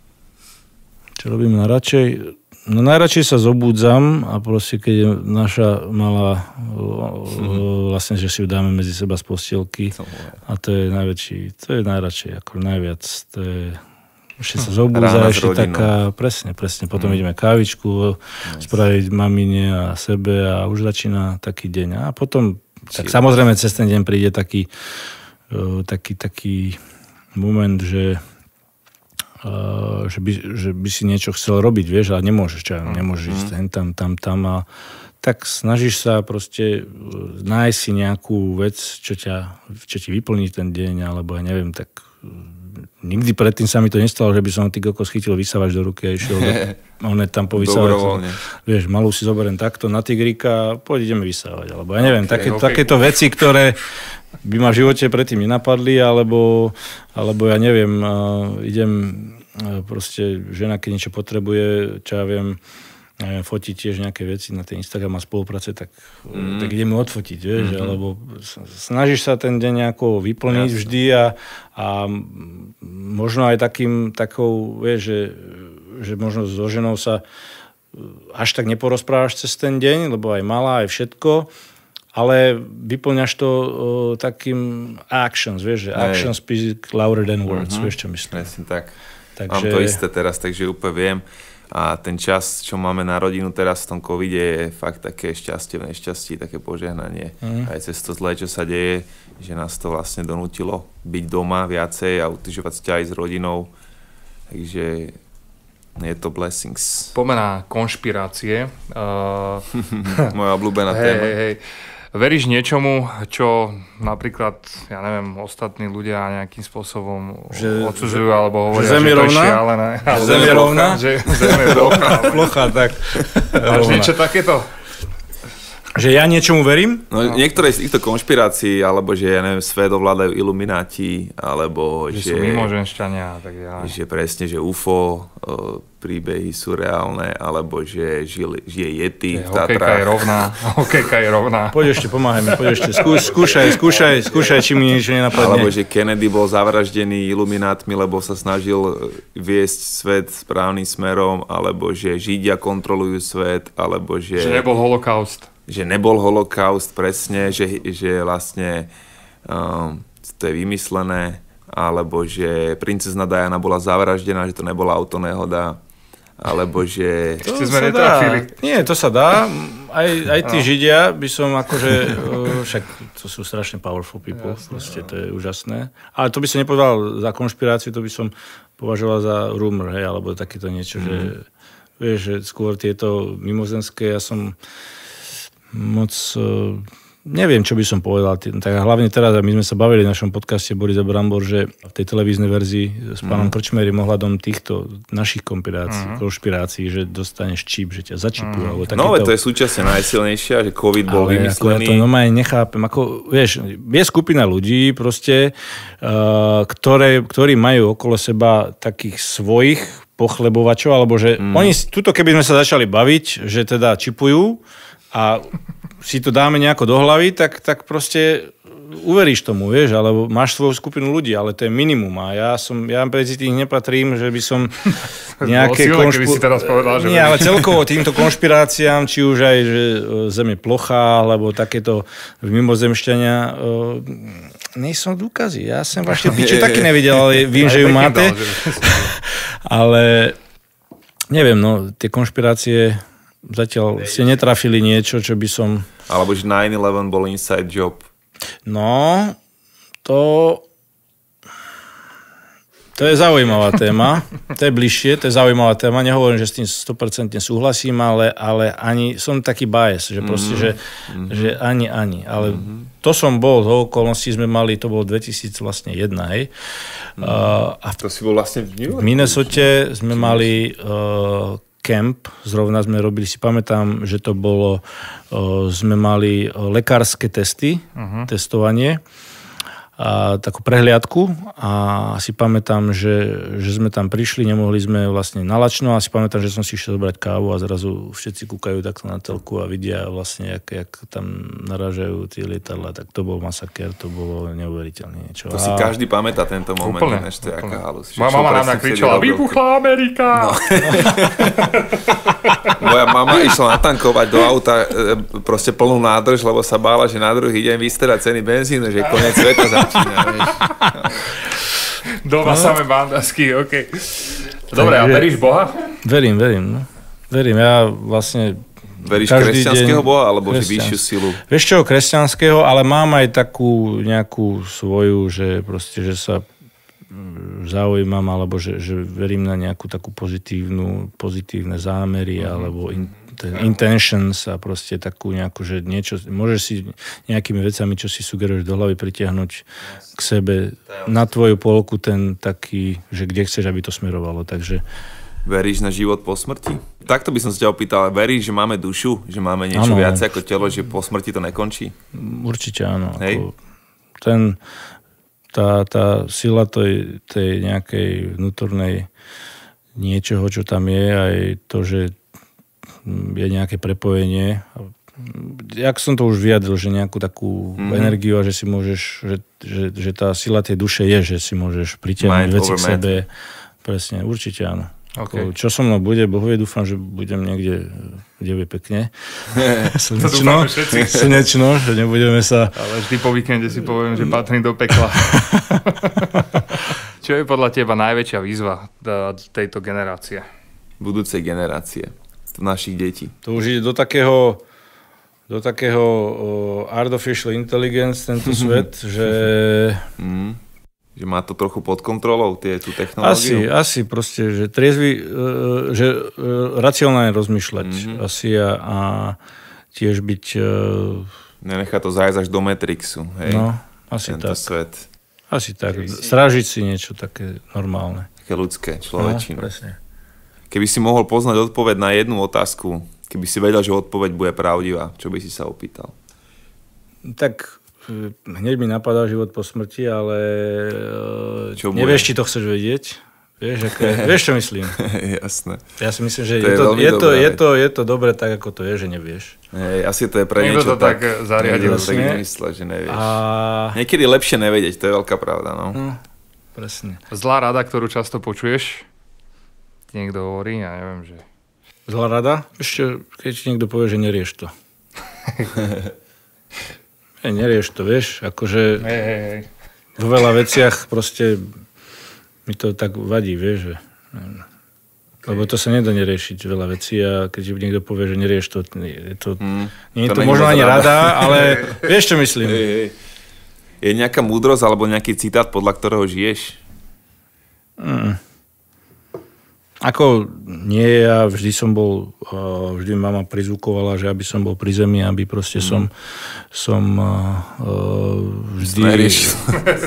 Čo robím najradšej? No najradšej sa zobúdzam a proste keď je naša malá, mm-hmm. vlastne, že si ju dáme medzi seba z postielky a to je najväčší, to je najradšej, ako najviac. To je... Ešte sa zobúdza, ešte taká, presne, presne. Potom mm. ideme kávičku nice. Spraviť mamine a sebe a už začína taký deň. A potom, tak samozrejme, cez ten deň príde taký, uh, taký, taký moment, že, uh, že, by, že by si niečo chcel robiť, vieš, ale nemôžeš, čo, nemôžeš ísť mm. tam, tam, tam a tak snažíš sa proste nájsť si nejakú vec, čo, ťa, čo ti vyplní ten deň, alebo ja neviem, tak nikdy predtým sa mi to nestalo, že by som ty kokos chytil vysavač do ruky a išiel do, on je tam povysávať. Vieš, malú si zoberiem takto na tigrika, poď ideme vysávať. Alebo ja neviem, okay, také, okay. takéto veci, ktoré by ma v živote predtým nenapadli, alebo, alebo ja neviem, uh, idem uh, proste, žena keď niečo potrebuje, čo ja viem, neviem, fotiť tiež nejaké veci na tej Instagram a spolupráce, tak, mm. tak ideme odfotiť, vieš, mm-hmm. alebo snažíš sa ten deň nejako vyplniť Jasne. vždy a, a možno aj takým, takou, vieš, že, že možno so ženou sa až tak neporozprávaš cez ten deň, lebo aj malá, aj všetko, ale vyplňaš to uh, takým actions, vieš, že actions speak louder than words, mm-hmm. vieš, čo myslím. Presne tak. Takže... Mám to isté teraz, takže úplne viem. A ten čas, čo máme na rodinu teraz v tom covide, je fakt také šťastie v nešťastí, také požehnanie. Mm. Aj cez to zlé, čo sa deje, že nás to vlastne donútilo byť doma viacej a utužovať vzťahy s rodinou. Takže je to blessings. Pomená konšpirácie. Uh... Moja obľúbená hey, téma. Hej, hej. Veríš niečomu, čo napríklad, ja neviem, ostatní ľudia nejakým spôsobom že, odsudzujú alebo hovoria, že, že to je šialené. Že zem je rovná? Že zem je plocha. Plocha, tak. Máš niečo takéto? Že ja niečomu verím? No, no. Niektoré z týchto konšpirácií, alebo že, ja neviem, svet ovládajú ilumináti, alebo že... Že sú mimoženšťania, tak ja... Že presne, že ú ef ó o, príbehy sú reálne, alebo že žili, žije Yeti v Tatrách. Hokejka je rovná, hokejka je rovná. Poď ešte, pomáhaj mi, poď ešte, skúš, skúšaj, skúšaj, skúšaj, či mi niečo nenapadne. Alebo že Kennedy bol zavraždený iluminátmi, lebo sa snažil viesť svet správnym smerom, alebo že Židia kontrolujú svet, alebo že... Že nebol holokaust. Že nebol holokaust, presne, že, že vlastne um, to je vymyslené, alebo že princezna Diana bola zavraždená, že to nebola autonehoda, alebo že... To sme netrafili. Nie, to sa dá. Aj, aj tí no. Židia by som akože... Však to sú strašne powerful people, jasne, proste to je úžasné. Ale to by som nepovedal za konšpiráciu, to by som považoval za rumor, hej, alebo takéto niečo, mm. že vieš, že skôr tieto mimozemské, ja som moc... neviem, čo by som povedal. Tak hlavne teraz, my sme sa bavili v našom podcaste Boris a Brambor, že v tej televíznej verzii s pánom mm. Krčmerim ohľadom týchto našich konšpirácií, mm. konšpirácií, že dostaneš čip, že ťa začipujú. Mm. No, ale to je súčasne najsilnejšia, že COVID bol ale vymyslený. Ako ja to normálne nechápem. Ako, vieš, je skupina ľudí proste, uh, ktoré, ktorí majú okolo seba takých svojich pochlebovačov, alebo že mm. oni, tuto keby sme sa začali baviť, že teda čipujú a si to dáme nejako do hlavy, tak, tak proste uveríš tomu, vieš, alebo máš svoju skupinu ľudí, ale to je minimum a ja som, ja medzi tých nepatrím, že by som nejaké konšpirácie... Že... Nie, ale celkovo týmto konšpiráciám, či už aj, že Zem je plochá, alebo takéto mimozemšťania, nie som dôkazy. Ja som vaše piču taky nevidel, ale vím, že ju máte. Ale neviem, no, tie konšpirácie zatiaľ ste netrafili niečo, čo by som... Alebo že nine eleven bol inside job. No, to... To je zaujímavá téma. To je bližšie, to je zaujímavá téma. Nehovorím, že s tým sto percent súhlasím, ale, ale ani... Som taký bias, že proste, mm-hmm. že, že ani, ani. Ale mm-hmm. to som bol, z okolností sme mali, to bolo dvetisícjeden, hej. Mm-hmm. Uh, a to si bol vlastne v New Yorku? V Minnesote sme mali... Uh, camp, zrovna sme robili, si pamätám, že to bolo, sme mali lekárske testy, uh-huh. testovanie, a takú prehliadku a si pamätám, že, že sme tam prišli, nemohli sme vlastne na lačno a si pamätám, že som si išiel zobrať kávu a zrazu všetci kúkajú takto na telku a vidia vlastne, jak, jak tam narážajú tie lietadlá, tak to bol masakér, to bolo neuveriteľné niečo. To a... si každý pamätá tento moment. Úplne, ešte úplne. Aká halus. Moja mama nám nakričala, vybuchla Amerika! No. Moja mama išla natankovať do auta proste plnú nádrž, lebo sa bála, že na druhý deň vystrelá ceny benzínu, že koniec sveta začína. Doma no. Samé bandasky, okej. Okay. Dobre, a veríš Boha? Verím, verím. No. Verím, ja vlastne... Veríš kresťanského Boha, alebo že vyššiu silu? Vieš čo, kresťanského, ale mám aj takú nejakú svoju, že proste, že sa zaujímam, alebo že, že verím na nejakú takú pozitívnu, pozitívne zámery, mm-hmm. alebo in, ten intentions a proste takú nejakú, že niečo, môžeš si nejakými vecami, čo si sugeruješ do hlavy, pritiahnuť k sebe na tvoju polku ten taký, že kde chceš, aby to smerovalo, takže... Veríš na život po smrti? Takto by som sa ťa opýtal, veríš, že máme dušu, že máme niečo ano. Viac ako telo, že po smrti to nekončí? Určite áno. Ako ten... Tá, tá sila tej, tej nejakej vnútornej niečoho, čo tam je, aj to, že je nejaké prepojenie. Jak som to už vyjadril, že nejakú takú mm-hmm. energiu a že si môžeš, že, že, že tá sila tej duše je, že si môžeš pritiahnuť veci k sebe. Presne, určite áno. Okay. Čo so mnou bude, Bohu je, dúfam, že budem niekde, kde je pekne. Slnečno, slnečno, že nebudeme sa... Ale vždy po víkende si poviem, že patrím do pekla. Čo je podľa teba najväčšia výzva tejto generácie? Budúcej generácie, našich detí. To už ide do takého, do takého uh, artificial intelligence, tento svet, že... Mm. Že má to trochu pod kontrolou, tie, tú technológiu? Asi, asi proste, že triezvy, že racionálne rozmýšľať. Mm-hmm. Asi a, a tiež byť... Nenechá to zájsť až do Matrixu, hej? No, asi tento tak. Svet. Asi tak. Strážiť si niečo také normálne. Také ľudské, človečinu. No, presne. Keby si mohol poznať odpoveď na jednu otázku, keby si vedel, že odpoveď bude pravdivá, čo by si sa opýtal? Tak... Hneď mi napadá život po smrti, ale čo nevieš, či to chceš vedieť. Vieš, aké, vieš čo myslím? Jasné. Ja si myslím, že to je, to, je, to, je, to, je to dobré tak, ako to je, že nevieš. Hej, asi to je pre niečo to tak, tak zariadil. Tak nemysle, že nevieš. A... Niekedy lepšie nevedieť, to je veľká pravda. No. No, presne. Zlá rada, ktorú často počuješ, niekto hovorí, ja neviem, že... Zlá rada? Ešte, keď ti niekto povie, že nerieš to. Hej, nerieš to, vieš, akože hej, hej, hej. vo veľa veciach proste mi to tak vadí, vieš, že okay. Lebo to sa nedá neriešiť veľa vecí a keď niekto povie, že nerieš to, je to mm, nie je to, to možno ani rada, ale vieš, čo myslím. Hej, hej. Je nejaká múdrosť alebo nejaký citát, podľa ktorého žiješ? Mm. Ako nie, ja vždy som bol, vždy mama prizvukovala, že aby som bol pri zemi, aby proste som, mm. som uh, vždy... Neriešil.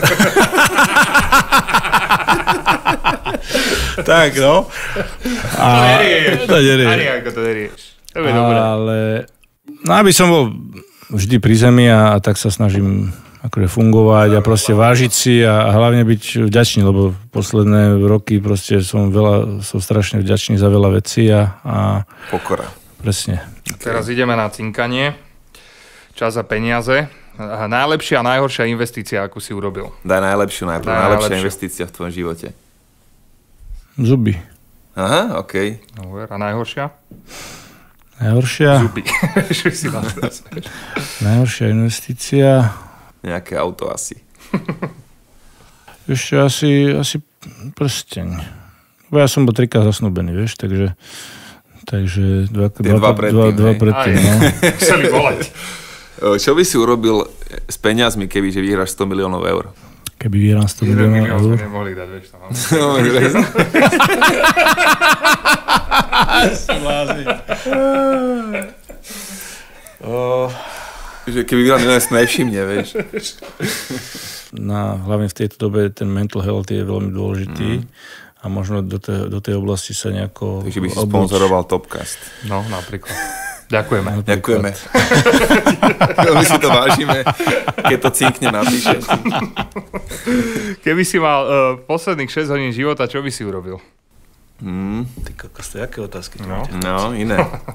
Tak, no. A, to nerieš. Ani ako to nerieš. To je dobré. Ale, no aby som bol vždy pri zemi a, a tak sa snažím akože fungovať a proste vážiť si a, a hlavne byť vďačný, lebo posledné roky proste som veľa, som strašne vďačný za veľa vecí a... a Pokora. Presne. Teraz ideme na cinkanie. Čas a peniaze. Najlepšia a najhoršia investícia, akú si urobil? Daj najlepšiu najprv. Daj najlepšia najlepšiu. Investícia v tvojom živote. Zuby. Aha, okej. Okay. A najhoršia? Najhoršia? Zuby. Najhoršia investícia... Nejaké auto asi. Ešte asi, asi prsteň. Bo ja som bol trikrát zasnúbený, vieš, takže... Takže dva, dva, dva predtým. Dva, dva predtým, no. Chceli volať. Čo by si urobil s peniazmi, keby že vyhráš sto miliónov eur? Keby vyhrám sto miliónov eur? Sme nemohli dať, vieš, tam. Oh, že keby vyhral milión, si nevšimne, vieš. Na, hlavne v tejto dobe ten mental health je veľmi dôležitý. Mm. A možno do tej, do tej oblasti sa nejako... Takže by si obuč. Sponzoroval Topcast. No, napríklad. Ďakujeme. Napríklad. Ďakujeme. My si to vážime, keď to cinkne napíšeš. Keby si mal uh, posledných šesť hodín života, čo by si urobil? Mm. Ty kokos, to jaké otázky? No, no iné.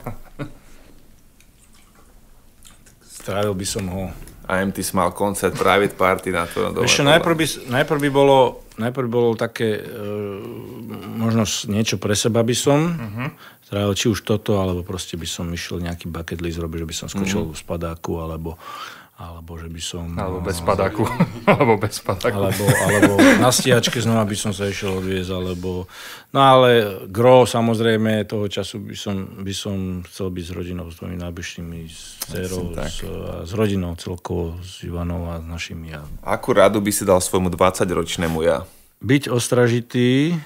Strávil by som ho... A em ty si mal koncert, private party na to. Ešte najprv by, najprv by bolo, najprv by bolo také, e, možno niečo pre seba by som, uh-huh. strávil či už toto, alebo proste by som išiel nejaký bucket list robiť, že by som skočil uh-huh. z padáku, alebo, alebo že by som... Alebo bez padáku. alebo bez padáku. Alebo, alebo na stíhačke znova by som sa išiel odviezť, alebo... No ale gro, samozrejme, toho času by som, by som chcel byť s rodinou, s tvojimi najbližšími, s dcerou, s, s rodinou celkovo, s Ivanou a s našimi. Ja. Akú radu by si dal svojmu dvadsaťročnému ja? Byť ostražitý e,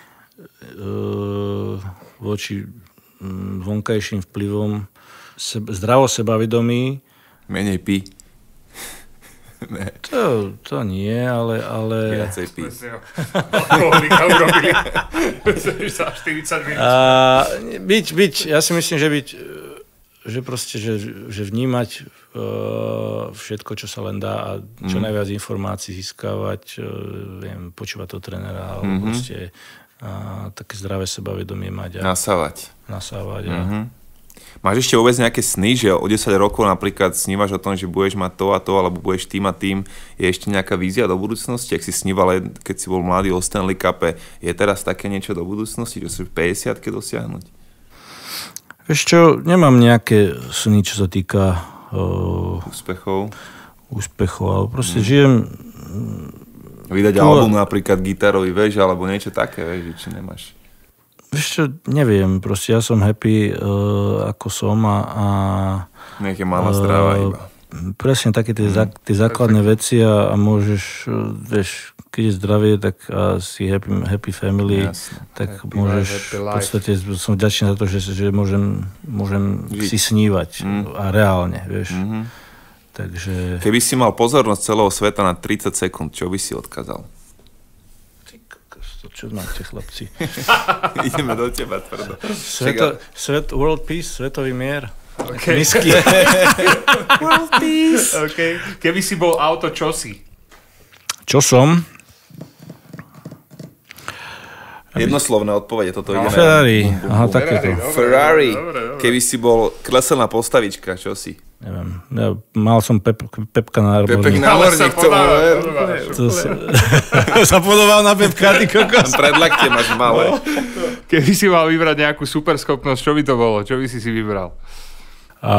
voči vonkajším vplyvom, seb, zdravo sebavedomí. Menej pí. Ne. To, to nie, ale... ale... Viacej pí. Alkoholika urobili za štyridsať minút. A byť, byť, ja si myslím, že byť, že proste, že, že vnímať uh, všetko, čo sa len dá a čo mm. najviac informácií získavať, uh, viem, počúvať toho trénera, alebo mm-hmm. proste uh, také zdravé sebavedomie mať. A nasávať. Nasávať, mm-hmm. a... Máš ešte vôbec nejaké sny, že o desať rokov napríklad snívaš o tom, že budeš mať to a to, alebo budeš tým a tým. Je ešte nejaká vízia do budúcnosti? Ak si sníval, keď si bol mladý o Stanley Cupe, je teraz také niečo do budúcnosti, že si v päťdesiatke dosiahnuť? Vieš čo, nemám nejaké sny, čo sa týka uh, úspechov. Úspechov, ale proste mm. žijem... Vydať tu... album napríklad gitarový, vieš, alebo niečo také, vieš, či nemáš... Vieš čo, neviem, proste ja som happy, uh, ako som a... a Nech je malá zdravá uh, iba. Presne také tie, mm. zá, tie základné Perfect. Veci a, a môžeš, uh, vieš, keď je zdravie, tak a si happy, happy family, Jasne. tak happy môžeš, life, v podstate som vďačný za to, že, že môžem, môžem si snívať mm. a reálne, vieš. Mm-hmm. Takže... Keby si mal pozornosť celého sveta na tridsať sekúnd, čo by si odkázal? Čo máte, chlapci? Ideme do teba, tvrdo. Sveto, svet, world peace, svetový mier. Okay. Misky. World peace. Okay. Keby si bol auto, čo si? Čo som? Jednoslovné odpovede, toto no. ideme. Ferrari. Aha, takéto. Ferrari. Ferrari. Dobre, dobre. Keby si bol kleselná postavička, čo si? Neviem, ja mal som pep, Pepka na arborník. Pepek na arborník, to to sa podobal na Pepka, ty kokos. Pred lakte máš malé. Keby si mal vybrať nejakú superschopnosť, čo by to bolo? Čo by si si vybral? A...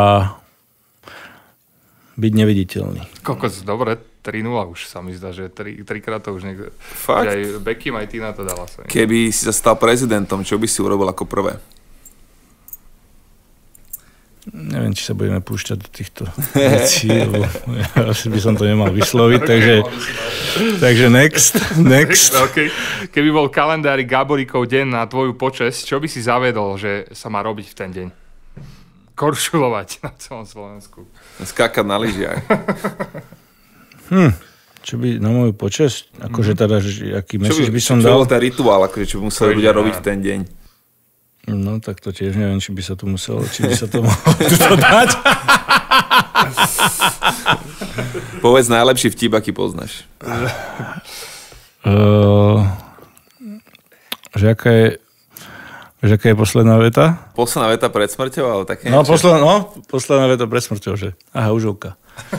Byť neviditeľný. Kokos, dobre, tri nula už sa mi zdá, že tri, trikrát to už niekto... Fakt? Aj Beckham, aj ty na to dala sa. Keby si sa stal prezidentom, čo by si urobil ako prvé? Neviem, či sa budeme púšťať do týchto vecí, lebo ja asi by som to nemal vysloviť, takže, takže next, next. Okay. Keby bol kalendári Gáborikov deň na tvoju počesť, čo by si zaviedol, že sa má robiť v ten deň? Korčulovať na celom Slovensku. Skákať na lyžiach. Hm, čo by na moju počesť? Akože teda, že, aký message by, by som čo dal? Čo bol ten rituál, akože, čo by museli ľudia robiť v ten deň? No, tak to tiež neviem, či by sa tu muselo, či by sa to mohlo to dať. Povedz najlepší vtip, aký poznáš. Uh, že aká je, že aká je posledná veta? Posledná veta pred smrťou, ale také no, posledná, no, posledná veta pred smrťou, že aha, užovka.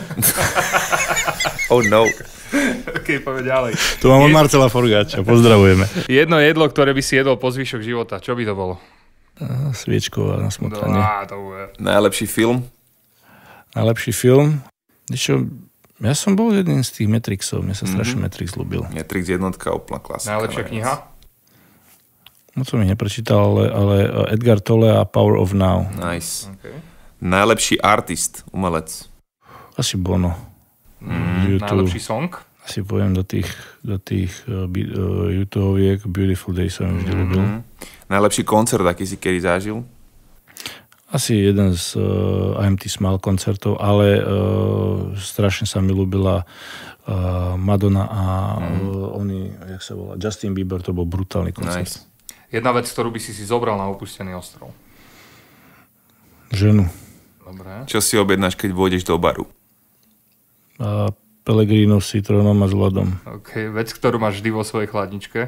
Oh no. Ok, poďme ďalej. Tu mám od Marcela Forgáča, pozdravujeme. Jedno jedlo, ktoré by si jedol po zvyšok života, čo by to bolo? Sviečková na smotanie. Á, to bude. Najlepší film? Najlepší film? Čo, ja som bol jeden z tých Matrixov, mne sa strašne mm-hmm. Matrix ľúbil. Matrix jednotka, úplná klasika. Najlepšia kniha? Moc som ich neprečítal, ale, ale Edgar Tolle a Power of Now. Nice. Okay. Najlepší artist, umelec? Asi Bono. Mm, najlepší song? Asi poviem do tých, do tých uh, uh, YouTubeoviek Beautiful Day som vždy ľúbil. Mm-hmm. Najlepší koncert, aký si kedy zažil? Asi jeden z uh, I M T Smile koncertov, ale uh, strašne sa mi ľúbila uh, Madonna a mm. uh, oni, jak sa volá, Justin Bieber, to bol brutálny koncert. Nice. Jedna vec, ktorú by si si zobral na opustený ostrov? Ženu. Dobre. Čo si objednáš, keď vôjdeš do baru? Uh, Pellegrino s citrónom a s ľadom. OK, vec, ktorú máš vždy vo svojej chladničke?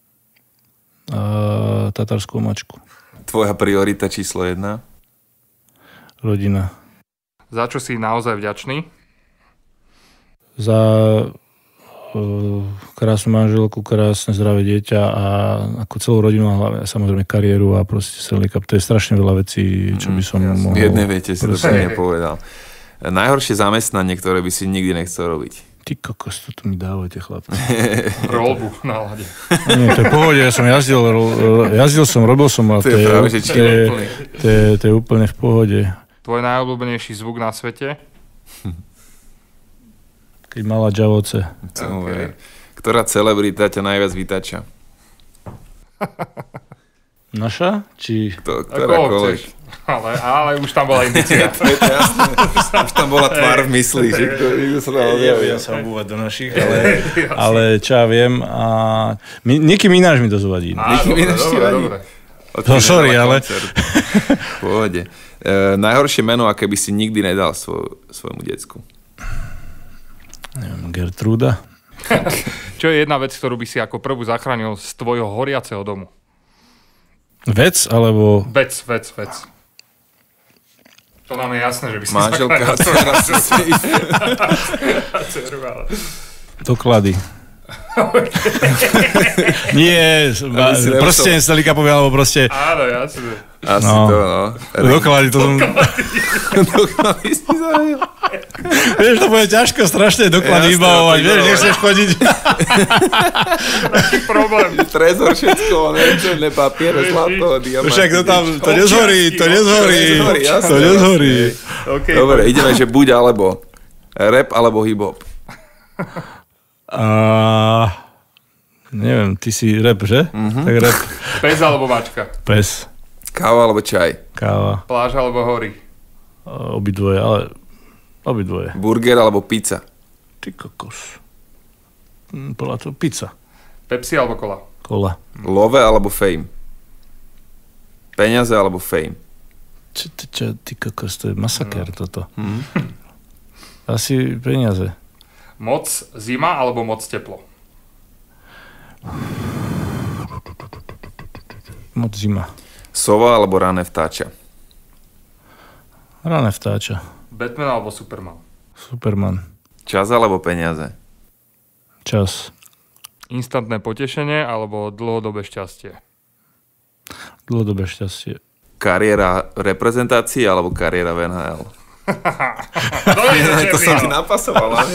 Uh, tatarskú mačku. Tvoja priorita číslo jedna? Rodina. Za čo si naozaj vďačný? Za uh, krásnu manželku, krásne zdravé dieťa a ako celú rodinu a hlavne samozrejme kariéru a proste Stanley Cup. To je strašne veľa vecí, čo by som mm, mohol... V jednej viete si to nepovedal. Najhoršie zamestnanie, ktoré by si nikdy nechcel robiť? Ty kokos, to tu mi dávajte, chlapci. Rolbu na lade. Nie, to je pohode, ja som jazdil, jazdil som, robil som, ale to je, práve, že to, je, to, je, to je úplne v pohode. Tvoj najobľúbenejší zvuk na svete? Keď mala džavoce. Okay. Ktorá celebrita ťa najviac vytača? Naša? Či... Kto, ktorákoľvek. Ale, ale už tam bola indícia. To je to jasné. Už tam bola tvár v mysli. Že kto, sa ja viem sa obúvať do našich, ale, ale čo ja viem. A... Niekým ináč mi to zvadí. Niekým ináč ti vadí. No sorry, ale... V pohode. E, najhoršie meno, aké by si nikdy nedal svoj, svojmu decku? Neviem, Gertruda. Čo je jedna vec, ktorú by si ako prvú zachránil z tvojho horiaceho domu? Vec, alebo... Vec, vec, vec. To nám je jasné, že by si manželka, zachránil. Doklady. Nie, proste Stanley Cupovia, alebo proste... Áno, jasne. Asi no. to, no. Doklady, to som... Doklady si zahajil. Vieš, to bude ťažko strašne doklady vybavovať, vieš, nechceš chodiť. Taký problém. Trezor všetko, neviem, papiere, zlato, diamanty. Však to tam, to nezhorí, to nezhorí, to nezhorí. Dobre, ideme, že buď alebo. Rap alebo hip-hop. A... Neviem, ty si rap, že? Mm-hmm. Tak rap. Pes alebo mačka? Pes. Káva alebo čaj? Káva. Pláž alebo hory? Obidvoje, ale obidvoje. Burger alebo pizza? Ty kokos. Bola to pizza. Pepsi alebo kola? Kola. Love alebo fame? Peniaze alebo fame? Čo, čo, čo ty kokos, to je masakér no. toto. Hmm. Asi peniaze. Moc zima alebo moc teplo? Moc zima. Sova alebo rané vtáča? Rané vtáča. Batman alebo Superman? Superman. Čas alebo peniaze? Čas. Instantné potešenie alebo dlhodobé šťastie? Dlhodobé šťastie. Kariéra reprezentácie alebo kariéra v en há el? to, je, to som ti napasoval, ale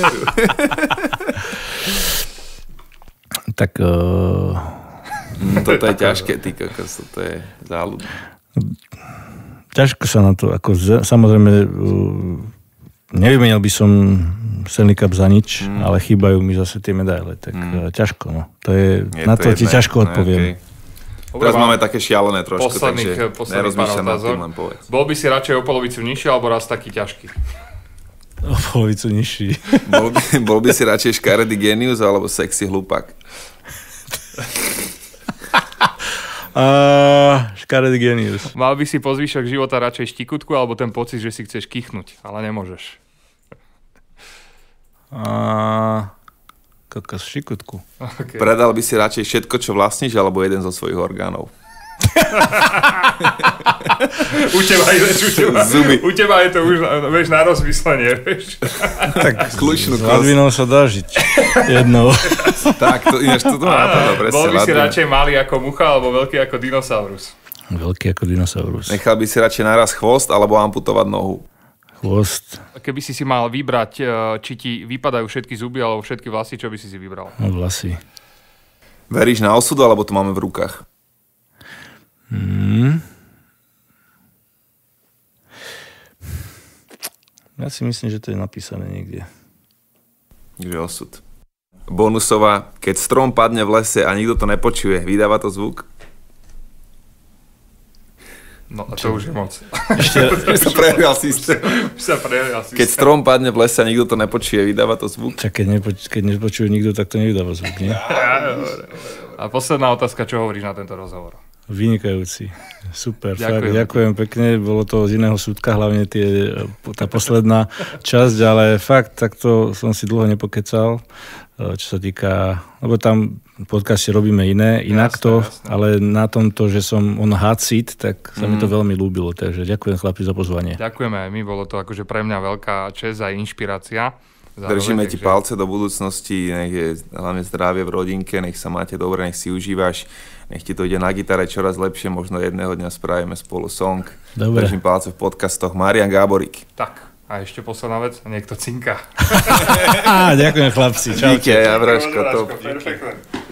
Tak... Uh... Mm, toto je ťažké, ty kokos, toto je záľudné. ťažko sa na to, ako samozrejme nevymenil by som Stanley Cup za nič, mm. ale chýbajú mi zase tie medaile, tak mm. ťažko, no. To je, je na to, to ti ťažko odpoviem. Okay. Teraz máme také šialené trošku, takže nerozmýšľam na tým, len povedz. Bol by si radšej o polovicu nižší, alebo raz taký ťažký? O polovicu nižší. Bol by, bol by si radšej škaredý genius, alebo sexy hlupák? Uh, škaredý genius. Mal by si po zvyšok života radšej štikutku, alebo ten pocit, že si chceš kýchnuť, ale nemôžeš? Uh, kokos, štikutku. Okay. Predal by si radšej všetko, čo vlastníš, alebo jeden zo svojich orgánov? u, teba je, u, teba, u teba je to už vieš, na rozmyslenie. Vieš. Tak s Ladvinou sa dá žiť jednou. Tak, to ináč to má napadlo, presne. Bol by si radšej malý ako mucha, alebo veľký ako dinosaurus? Veľký ako dinosaurus. Nechal by si radšej naraz chvost, alebo amputovať nohu? Chvost. Keby si si mal vybrať, či ti vypadajú všetky zuby, alebo všetky vlasy, čo by si si vybral? No, vlasy. Veríš na osudu, alebo to máme v rukách? Hmm. Ja si myslím, že to je napísané niekde. Že osud. Bonusová. Keď strom padne v lese a nikto to nepočuje, vydáva to zvuk? No a to už je moc. Ešte sa prehrial systém. sa prehrial systém. Keď strom padne v lese a nikto to nepočuje, vydáva to zvuk? Čak, keď, nepoč- keď nepočuje nikto, tak to nevydáva zvuk, nie? A posledná otázka, čo hovoríš na tento rozhovor? Vynikajúci. Super. Ďakujem. Fakt, ďakujem pekne. Bolo to z iného súdka, hlavne tie, tá posledná časť, ale fakt, takto som si dlho nepokecal, čo sa týka, lebo tam v podcaste robíme iné, inak jasne, to, jasne. Ale na tomto, že som on hot seat, tak sa mm. mi to veľmi ľúbilo, takže ďakujem chlapi za pozvanie. Ďakujeme aj my, bolo to akože pre mňa veľká česť a inšpirácia. Zároveň, držíme ti palce do budúcnosti, nech je hlavne zdravie v rodinke, nech sa máte dobre, nech si užívaš, nech ti to ide na gitare čoraz lepšie, možno jedného dňa spravíme spolu song. Dobre. Držím palce v podcastoch. Marian Gáborík. Tak, a ešte posledná vec, niekto cinka. Ďakujem chlapci, čaute. Díky, Javraško, top. Perfektne.